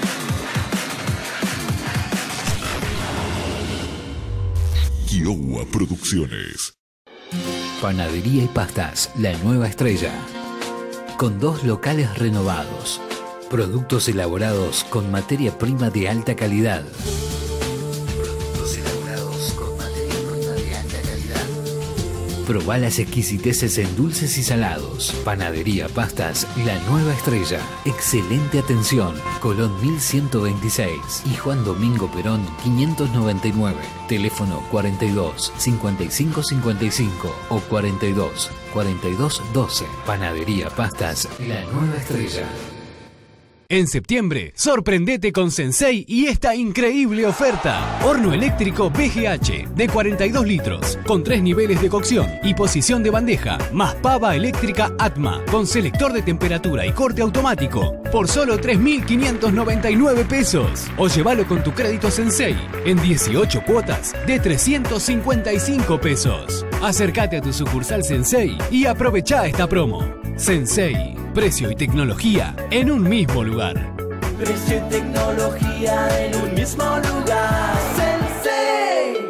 Kiowa Producciones. Panadería y pastas, la nueva estrella. Con 2 locales renovados. Productos elaborados con materia prima de alta calidad. Productos elaborados con materia prima de alta calidad. Probá las exquisiteces en dulces y salados. Panadería Pastas, la nueva estrella. Excelente atención. Colón 1126 y Juan Domingo Perón 599. Teléfono 42 55 55 o 42 42 12. Panadería Pastas, la nueva estrella. En septiembre, sorprendete con Sensei y esta increíble oferta. Horno eléctrico BGH de 42 litros, con 3 niveles de cocción y posición de bandeja, más pava eléctrica Atma, con selector de temperatura y corte automático, por solo 3.599 pesos. O llévalo con tu crédito Sensei, en 18 cuotas de 355 pesos. Acércate a tu sucursal Sensei y aprovecha esta promo. Sensei, precio y tecnología en un mismo lugar. Precio y tecnología en un mismo lugar. Sensei.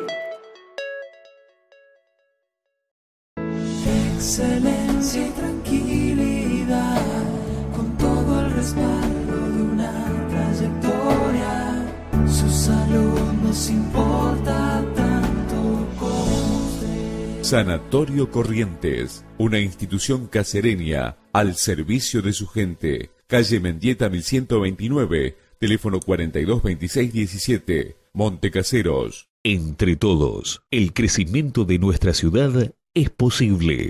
Excelencia y tranquilidad, con todo el respaldo de una trayectoria. Su salud nos importa tanto como usted. Sanatorio Corrientes, una institución casereña al servicio de su gente. Calle Mendieta 1129, teléfono 422617, Montecaseros. Entre todos, el crecimiento de nuestra ciudad es posible.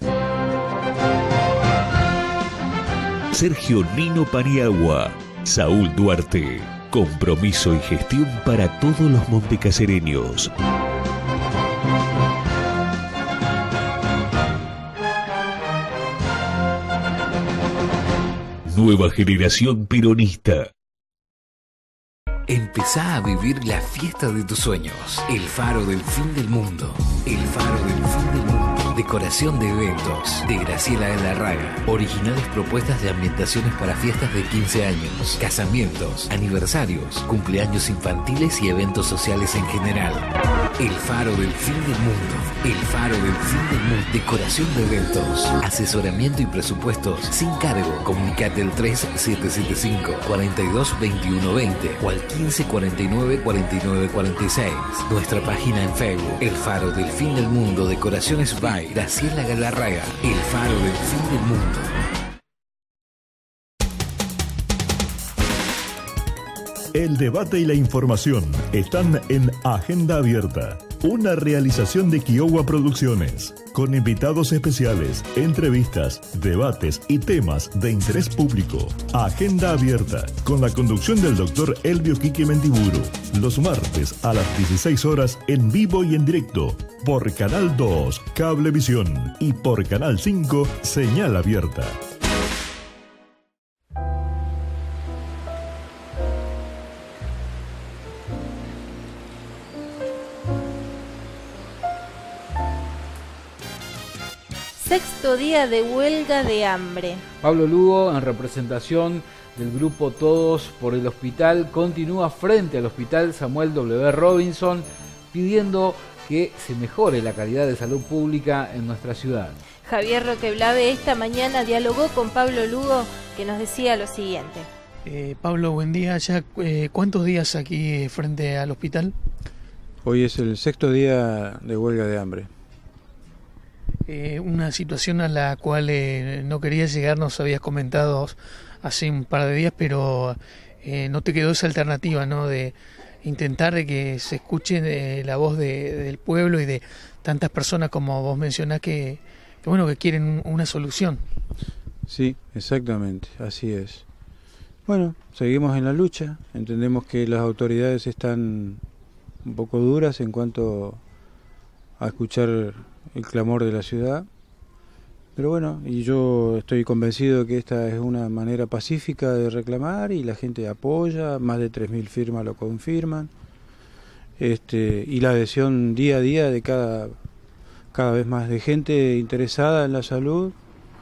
Sergio Nino Paniagua, Saúl Duarte, compromiso y gestión para todos los montecasereños. Nueva generación peronista. Empezá a vivir la fiesta de tus sueños. El faro del fin del mundo. El faro del fin del mundo. Decoración de eventos de Graciela Galarraga. Originales propuestas de ambientaciones para fiestas de 15 años, casamientos, aniversarios, cumpleaños infantiles y eventos sociales en general. El Faro del Fin del Mundo. El Faro del Fin del Mundo. Decoración de eventos, asesoramiento y presupuestos sin cargo. Comunicate al 3775-422120 o al 1549-4946. Nuestra página en Facebook, El Faro del Fin del Mundo, Decoraciones by Graciela Galarraga. El Faro del Fin del Mundo. El debate y la información están en Agenda Abierta, una realización de Kiowa Producciones, con invitados especiales, entrevistas, debates y temas de interés público. Agenda Abierta, con la conducción del doctor Elvio Quique Mendiburu, los martes a las 16 horas en vivo y en directo, por Canal 2, Cablevisión, y por Canal 5, Señal Abierta. Sexto día de huelga de hambre. Pablo Lugo, en representación del grupo Todos por el Hospital, continúa frente al Hospital Samuel W. Robinson pidiendo que se mejore la calidad de salud pública en nuestra ciudad. Javier Roqueblave esta mañana dialogó con Pablo Lugo, que nos decía lo siguiente. Pablo, buen día. ¿Ya cuántos días aquí frente al hospital? Hoy es el sexto día de huelga de hambre. Una situación a la cual no querías llegar, nos habías comentado hace un par de días, pero no te quedó esa alternativa, ¿no? De intentar de que se escuche la voz del pueblo y de tantas personas como vos mencionás que quieren una solución. Sí, exactamente, así es. Bueno, seguimos en la lucha, entendemos que las autoridades están un poco duras en cuanto a escuchar el clamor de la ciudad, pero bueno, y yo estoy convencido de que esta es una manera pacífica de reclamar y la gente apoya, más de 3.000 firmas lo confirman, y la adhesión día a día de cada vez más de gente interesada en la salud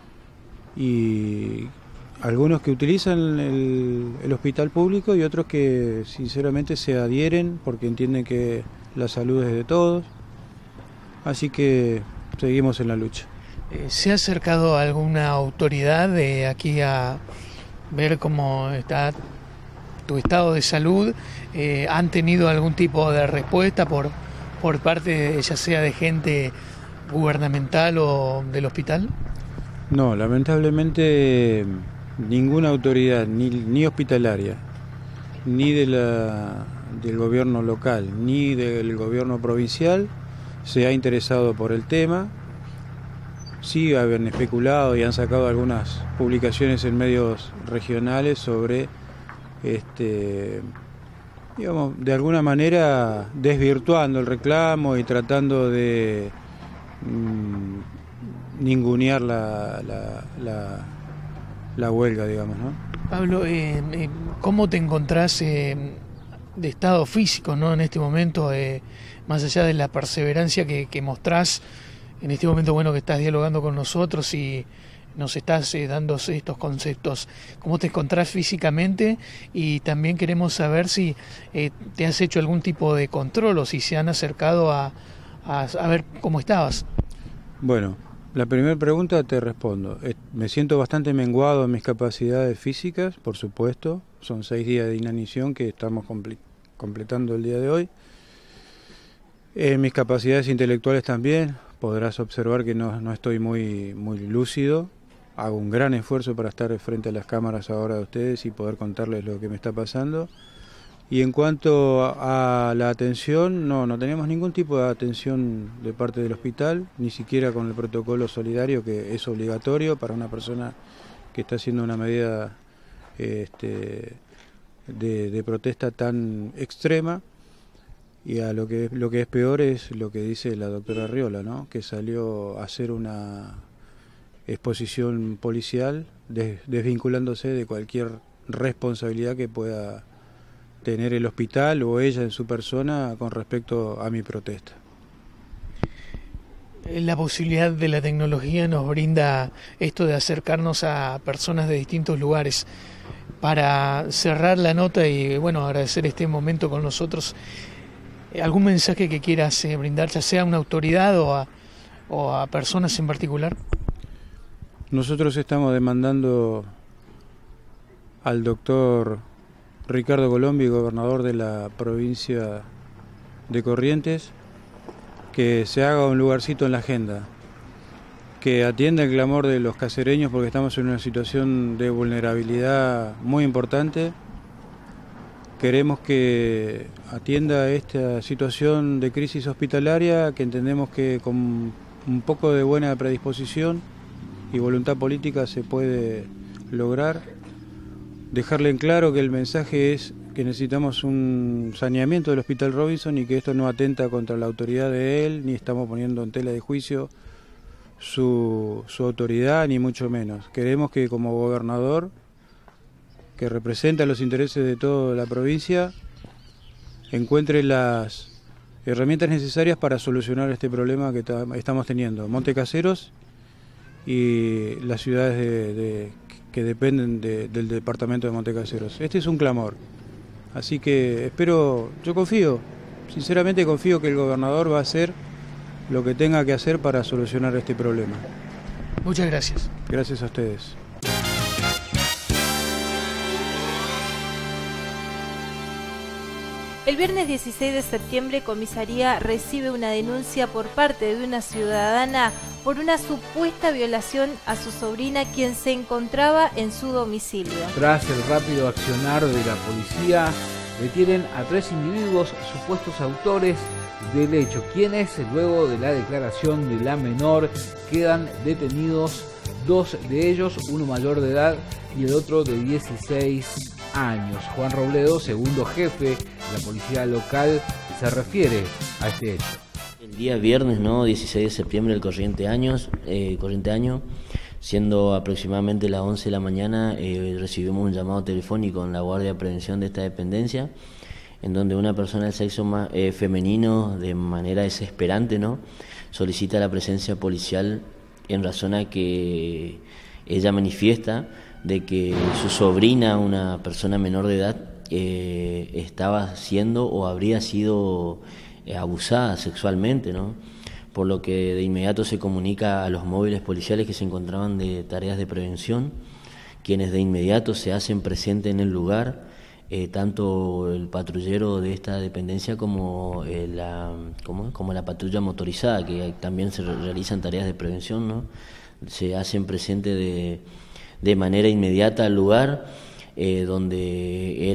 y algunos que utilizan el hospital público y otros que sinceramente se adhieren porque entienden que la salud es de todos. Así que seguimos en la lucha. ¿Se ha acercado alguna autoridad de aquí a ver cómo está tu estado de salud? ¿Han tenido algún tipo de respuesta por parte ya sea de gente gubernamental o del hospital? No, lamentablemente ninguna autoridad, ni hospitalaria, ni del gobierno local, ni del gobierno provincial se ha interesado por el tema. Sí habían especulado y han sacado algunas publicaciones en medios regionales sobre, digamos, de alguna manera desvirtuando el reclamo y tratando de ningunear la huelga, digamos, ¿no? Pablo, ¿cómo te encontrás de estado físico, ¿no? En este momento, más allá de la perseverancia que mostrás en este momento, bueno, que estás dialogando con nosotros y nos estás dando estos conceptos, ¿cómo te encontrás físicamente? Y también queremos saber si te has hecho algún tipo de control o si se han acercado a ver cómo estabas. Bueno, la primera pregunta te respondo. Me siento bastante menguado en mis capacidades físicas, por supuesto. Son 6 días de inanición que estamos completando el día de hoy. Mis capacidades intelectuales también. Podrás observar que no estoy muy lúcido. Hago un gran esfuerzo para estar frente a las cámaras ahora de ustedes y poder contarles lo que me está pasando. Y en cuanto a la atención, no tenemos ningún tipo de atención de parte del hospital, ni siquiera con el protocolo solidario que es obligatorio para una persona que está haciendo una medida de protesta tan extrema. Y a lo que es peor es lo que dice la doctora Arriola, ¿no? Que salió a hacer una exposición policial desvinculándose de cualquier responsabilidad que pueda tener el hospital o ella en su persona con respecto a mi protesta. La posibilidad de la tecnología nos brinda esto de acercarnos a personas de distintos lugares. Para cerrar la nota y bueno, agradecer este momento con nosotros, ¿algún mensaje que quieras brindar, ya sea a una autoridad o a personas en particular? Nosotros estamos demandando al doctor Ricardo Colombi, gobernador de la provincia de Corrientes, que se haga un lugarcito en la agenda, que atienda el clamor de los casereños, porque estamos en una situación de vulnerabilidad muy importante. Queremos que atienda esta situación de crisis hospitalaria, que entendemos que con un poco de buena predisposición y voluntad política se puede lograr. Dejarle en claro que el mensaje es que necesitamos un saneamiento del Hospital Robinson y que esto no atenta contra la autoridad de él, ni estamos poniendo en tela de juicio su autoridad, ni mucho menos. Queremos que como gobernador, que representa los intereses de toda la provincia, encuentre las herramientas necesarias para solucionar este problema que estamos teniendo. Montecaseros y las ciudades que dependen del departamento de Montecaseros. Este es un clamor. Así que espero, yo confío, sinceramente confío que el gobernador va a hacer lo que tenga que hacer para solucionar este problema. Muchas gracias. Gracias a ustedes. El viernes 16 de septiembre, Comisaría recibe una denuncia por parte de una ciudadana por una supuesta violación a su sobrina, quien se encontraba en su domicilio. Tras el rápido accionar de la policía, detienen a 3 individuos supuestos autores del hecho, quienes luego de la declaración de la menor quedan detenidos 2 de ellos, uno mayor de edad y el otro de 16 años. Juan Robledo, segundo jefe de la policía local, se refiere a este hecho. El día viernes, 16 de septiembre del corriente año, siendo aproximadamente las 11 de la mañana, recibimos un llamado telefónico en la Guardia de Prevención de esta dependencia, en donde una persona del sexo femenino, de manera desesperante, solicita la presencia policial en razón a que ella manifiesta de que su sobrina, una persona menor de edad, estaba siendo o habría sido abusada sexualmente, por lo que de inmediato se comunica a los móviles policiales que se encontraban de tareas de prevención, quienes de inmediato se hacen presentes en el lugar, tanto el patrullero de esta dependencia como la patrulla motorizada, que también se realizan tareas de prevención, se hacen presentes de manera inmediata al lugar donde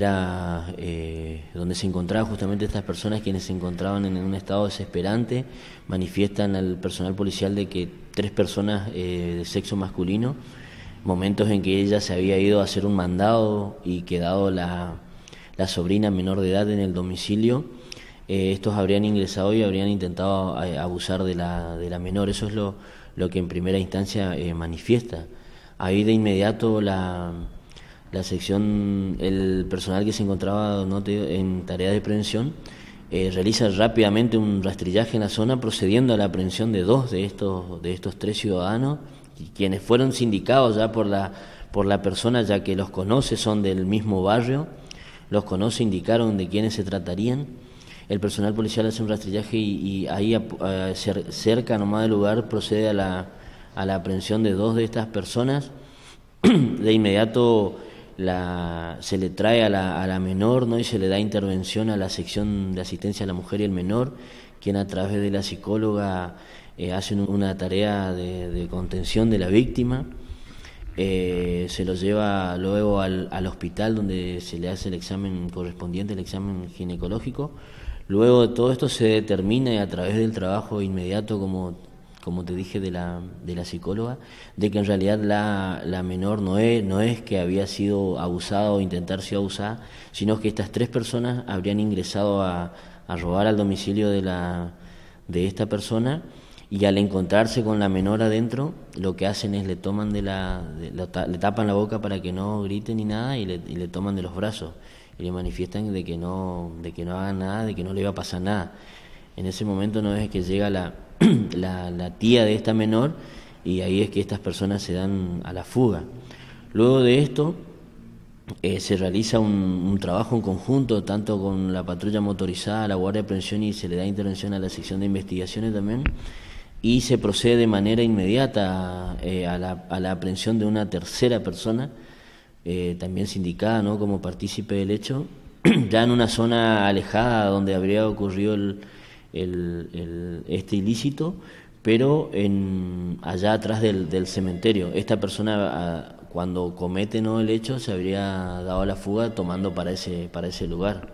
se encontraban justamente estas personas, quienes se encontraban en un estado desesperante. Manifiestan al personal policial de que 3 personas de sexo masculino, momentos en que ella se había ido a hacer un mandado y quedado la sobrina menor de edad en el domicilio, estos habrían ingresado y habrían intentado abusar de la menor. Eso es lo que en primera instancia manifiesta. Ahí de inmediato la sección, el personal que se encontraba en tarea de prevención realiza rápidamente un rastrillaje en la zona, procediendo a la aprehensión de 2 de estos 3 ciudadanos, quienes fueron sindicados ya por la persona, ya que los conoce, son del mismo barrio, los conoce, indicaron de quiénes se tratarían. El personal policial hace un rastrillaje y ahí cerca nomás del lugar procede a la aprehensión de 2 de estas personas. De inmediato se le trae a la menor, y se le da intervención a la sección de asistencia a la mujer y el menor, quien a través de la psicóloga hace una tarea de contención de la víctima. Se lo lleva luego al hospital, donde se le hace el examen correspondiente, el examen ginecológico. Luego de todo esto se determina, y a través del trabajo inmediato, como te dije, de la psicóloga, de que en realidad la menor no es que había sido abusada o intentar ser abusada, sino que estas 3 personas habrían ingresado a robar al domicilio de esta persona, y al encontrarse con la menor adentro, lo que hacen es le tapan la boca para que no grite ni nada, y le toman de los brazos y le manifiestan de que no hagan nada, de que no le iba a pasar nada. En ese momento no es que llega la la tía de esta menor, y ahí es que estas personas se dan a la fuga. Luego de esto se realiza un trabajo en conjunto, tanto con la patrulla motorizada, la Guardia de Prevención, y se le da intervención a la sección de investigaciones también, y se procede de manera inmediata a la aprehensión de una tercera persona, también sindicada, ¿no?, como partícipe del hecho, ya en una zona alejada donde habría ocurrido este ilícito, pero allá atrás del cementerio. Esta persona, cuando comete, ¿no?, el hecho, se habría dado a la fuga tomando para ese lugar.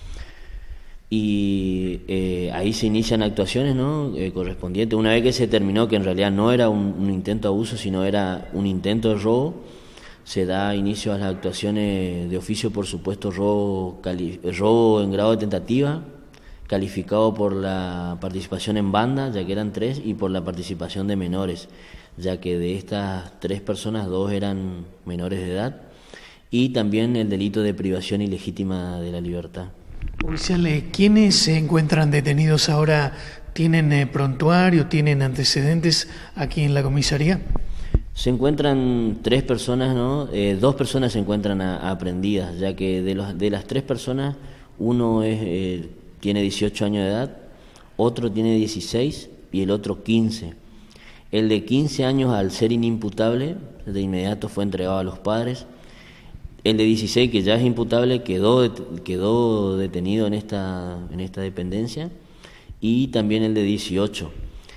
Y ahí se inician actuaciones, ¿no?, correspondientes. Una vez que se terminó que en realidad no era un intento de abuso, sino era un intento de robo, se da inicio a las actuaciones de oficio, por supuesto, robo en grado de tentativa, calificado por la participación en banda, ya que eran 3, y por la participación de menores, ya que de estas 3 personas, 2 eran menores de edad, y también el delito de privación ilegítima de la libertad. Oficiales, ¿quiénes se encuentran detenidos ahora? ¿Tienen prontuario, tienen antecedentes aquí en la comisaría? Se encuentran 3 personas, ¿no? 2 personas se encuentran aprehendidas, ya que de las 3 personas, uno tiene 18 años de edad, otro tiene 16 y el otro 15. El de 15 años, al ser inimputable, de inmediato fue entregado a los padres. El de 16, que ya es imputable, quedó detenido en esta dependencia, y también el de 18.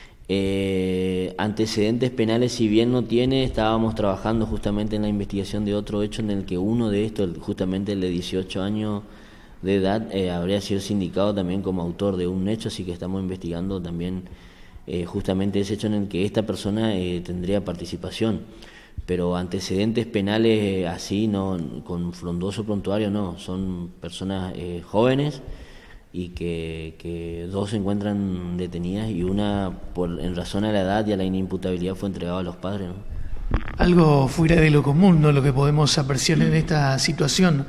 Antecedentes penales, si bien no tiene, estábamos trabajando justamente en la investigación de otro hecho en el que uno de estos, justamente el de 18 años de edad, habría sido sindicado también como autor de un hecho, así que estamos investigando también justamente ese hecho en el que esta persona tendría participación. Pero antecedentes penales así, no, con frondoso prontuario, no, son personas jóvenes, y que 2 se encuentran detenidas, y una en razón a la edad y a la inimputabilidad fue entregado a los padres, ¿no? Algo fuera de lo común, ¿no?, lo que podemos apreciar en esta situación.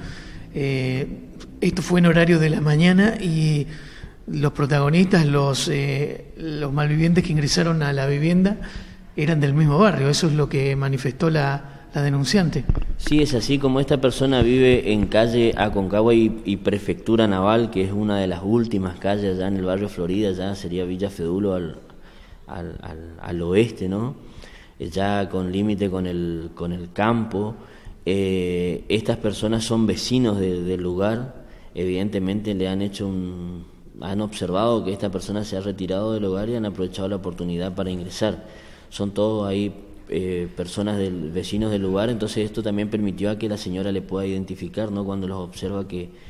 Esto fue en horario de la mañana, y los protagonistas, los malvivientes que ingresaron a la vivienda, eran del mismo barrio. Eso es lo que manifestó la denunciante. Sí, es así. Como esta persona vive en calle Aconcagua y Prefectura Naval, que es una de las últimas calles allá en el barrio Florida, ya sería Villa Fedulo al oeste, ¿no?, ya con límite con el campo. Estas personas son vecinos del lugar. Evidentemente le han observado que esta persona se ha retirado del hogar y han aprovechado la oportunidad para ingresar. Son todos ahí personas vecinos del lugar, entonces esto también permitió a que la señora le pueda identificar, ¿no?, cuando los observa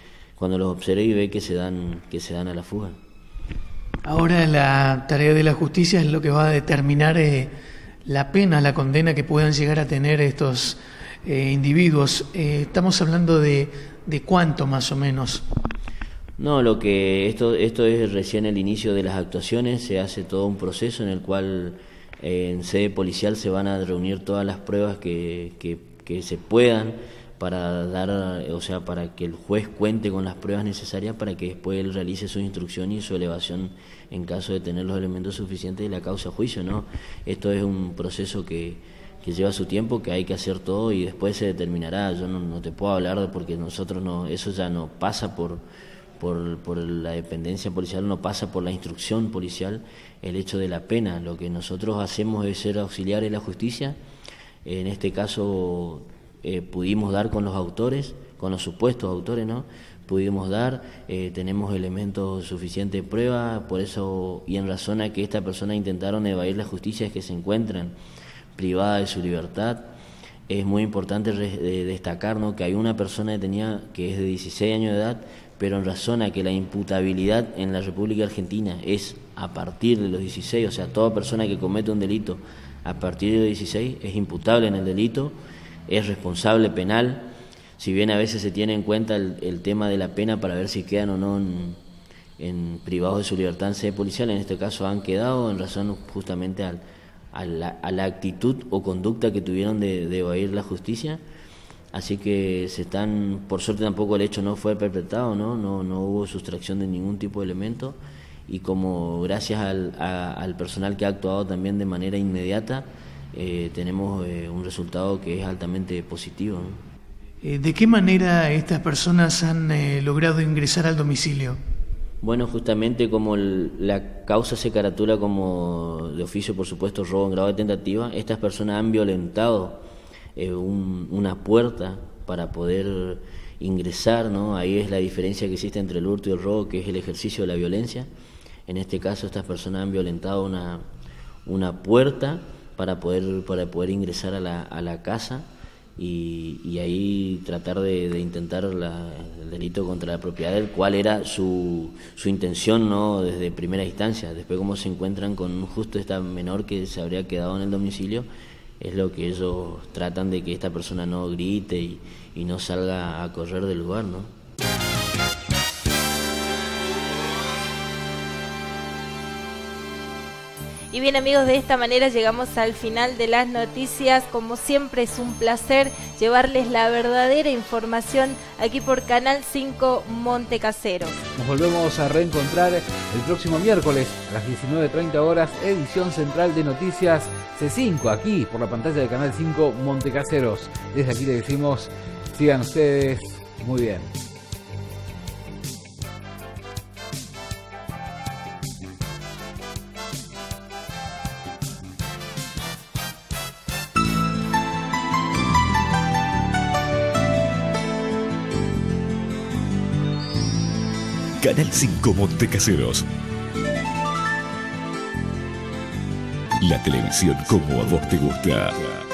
y ve que se dan a la fuga. Ahora la tarea de la justicia es lo que va a determinar la pena, la condena que puedan llegar a tener estos individuos. Estamos hablando de cuánto más o menos. No, esto es recién el inicio de las actuaciones. Se hace todo un proceso en el cual en sede policial se van a reunir todas las pruebas que se puedan para que el juez cuente con las pruebas necesarias para que después él realice su instrucción y su elevación en caso de tener los elementos suficientes de la causa a juicio, ¿no? Esto es un proceso que lleva su tiempo, que hay que hacer todo y después se determinará. Yo no te puedo hablar porque nosotros eso ya no pasa por la dependencia policial, no pasa por la instrucción policial el hecho de la pena. Lo que nosotros hacemos es ser auxiliares de la justicia. En este caso pudimos dar con los autores, con los supuestos autores, ¿no? Pudimos dar, tenemos elementos suficientes de prueba, por eso y en razón a que esta persona intentaron evadir la justicia es que se encuentran privadas de su libertad. Es muy importante destacar, ¿no?, que hay una persona detenida que es de 16 años de edad, pero en razón a que la imputabilidad en la República Argentina es a partir de los 16, o sea, toda persona que comete un delito a partir de los 16 es imputable en el delito, es responsable penal, si bien a veces se tiene en cuenta el tema de la pena para ver si quedan o no en privados de su libertad en sede policial. En este caso han quedado en razón justamente a la actitud o conducta que tuvieron de evadir la justicia. Así que por suerte tampoco el hecho no fue perpetrado, no hubo sustracción de ningún tipo de elemento y como gracias al personal que ha actuado también de manera inmediata, tenemos un resultado que es altamente positivo, ¿no? ¿De qué manera estas personas han logrado ingresar al domicilio? Bueno, justamente como la causa se caratula como de oficio, por supuesto, robo en grado de tentativa, estas personas han violentado una puerta para poder ingresar, ¿no? Ahí es la diferencia que existe entre el hurto y el robo, que es el ejercicio de la violencia. En este caso, estas personas han violentado una puerta para poder ingresar a la casa y ahí tratar de intentar el delito contra la propiedad, del cual era su intención, ¿no? Desde primera instancia. Después, como se encuentran con justo esta menor que se habría quedado en el domicilio, es lo que ellos tratan de que esta persona no grite y no salga a correr del lugar, ¿no? Y bien, amigos, de esta manera llegamos al final de las noticias. Como siempre, es un placer llevarles la verdadera información aquí por Canal 5 Montecaseros. Nos volvemos a reencontrar el próximo miércoles a las 19:30 horas, edición central de Noticias C5, aquí por la pantalla de Canal 5 Montecaseros. Desde aquí les decimos, sigan ustedes muy bien. Canal 5 Montecaseros. La televisión como a vos te gusta.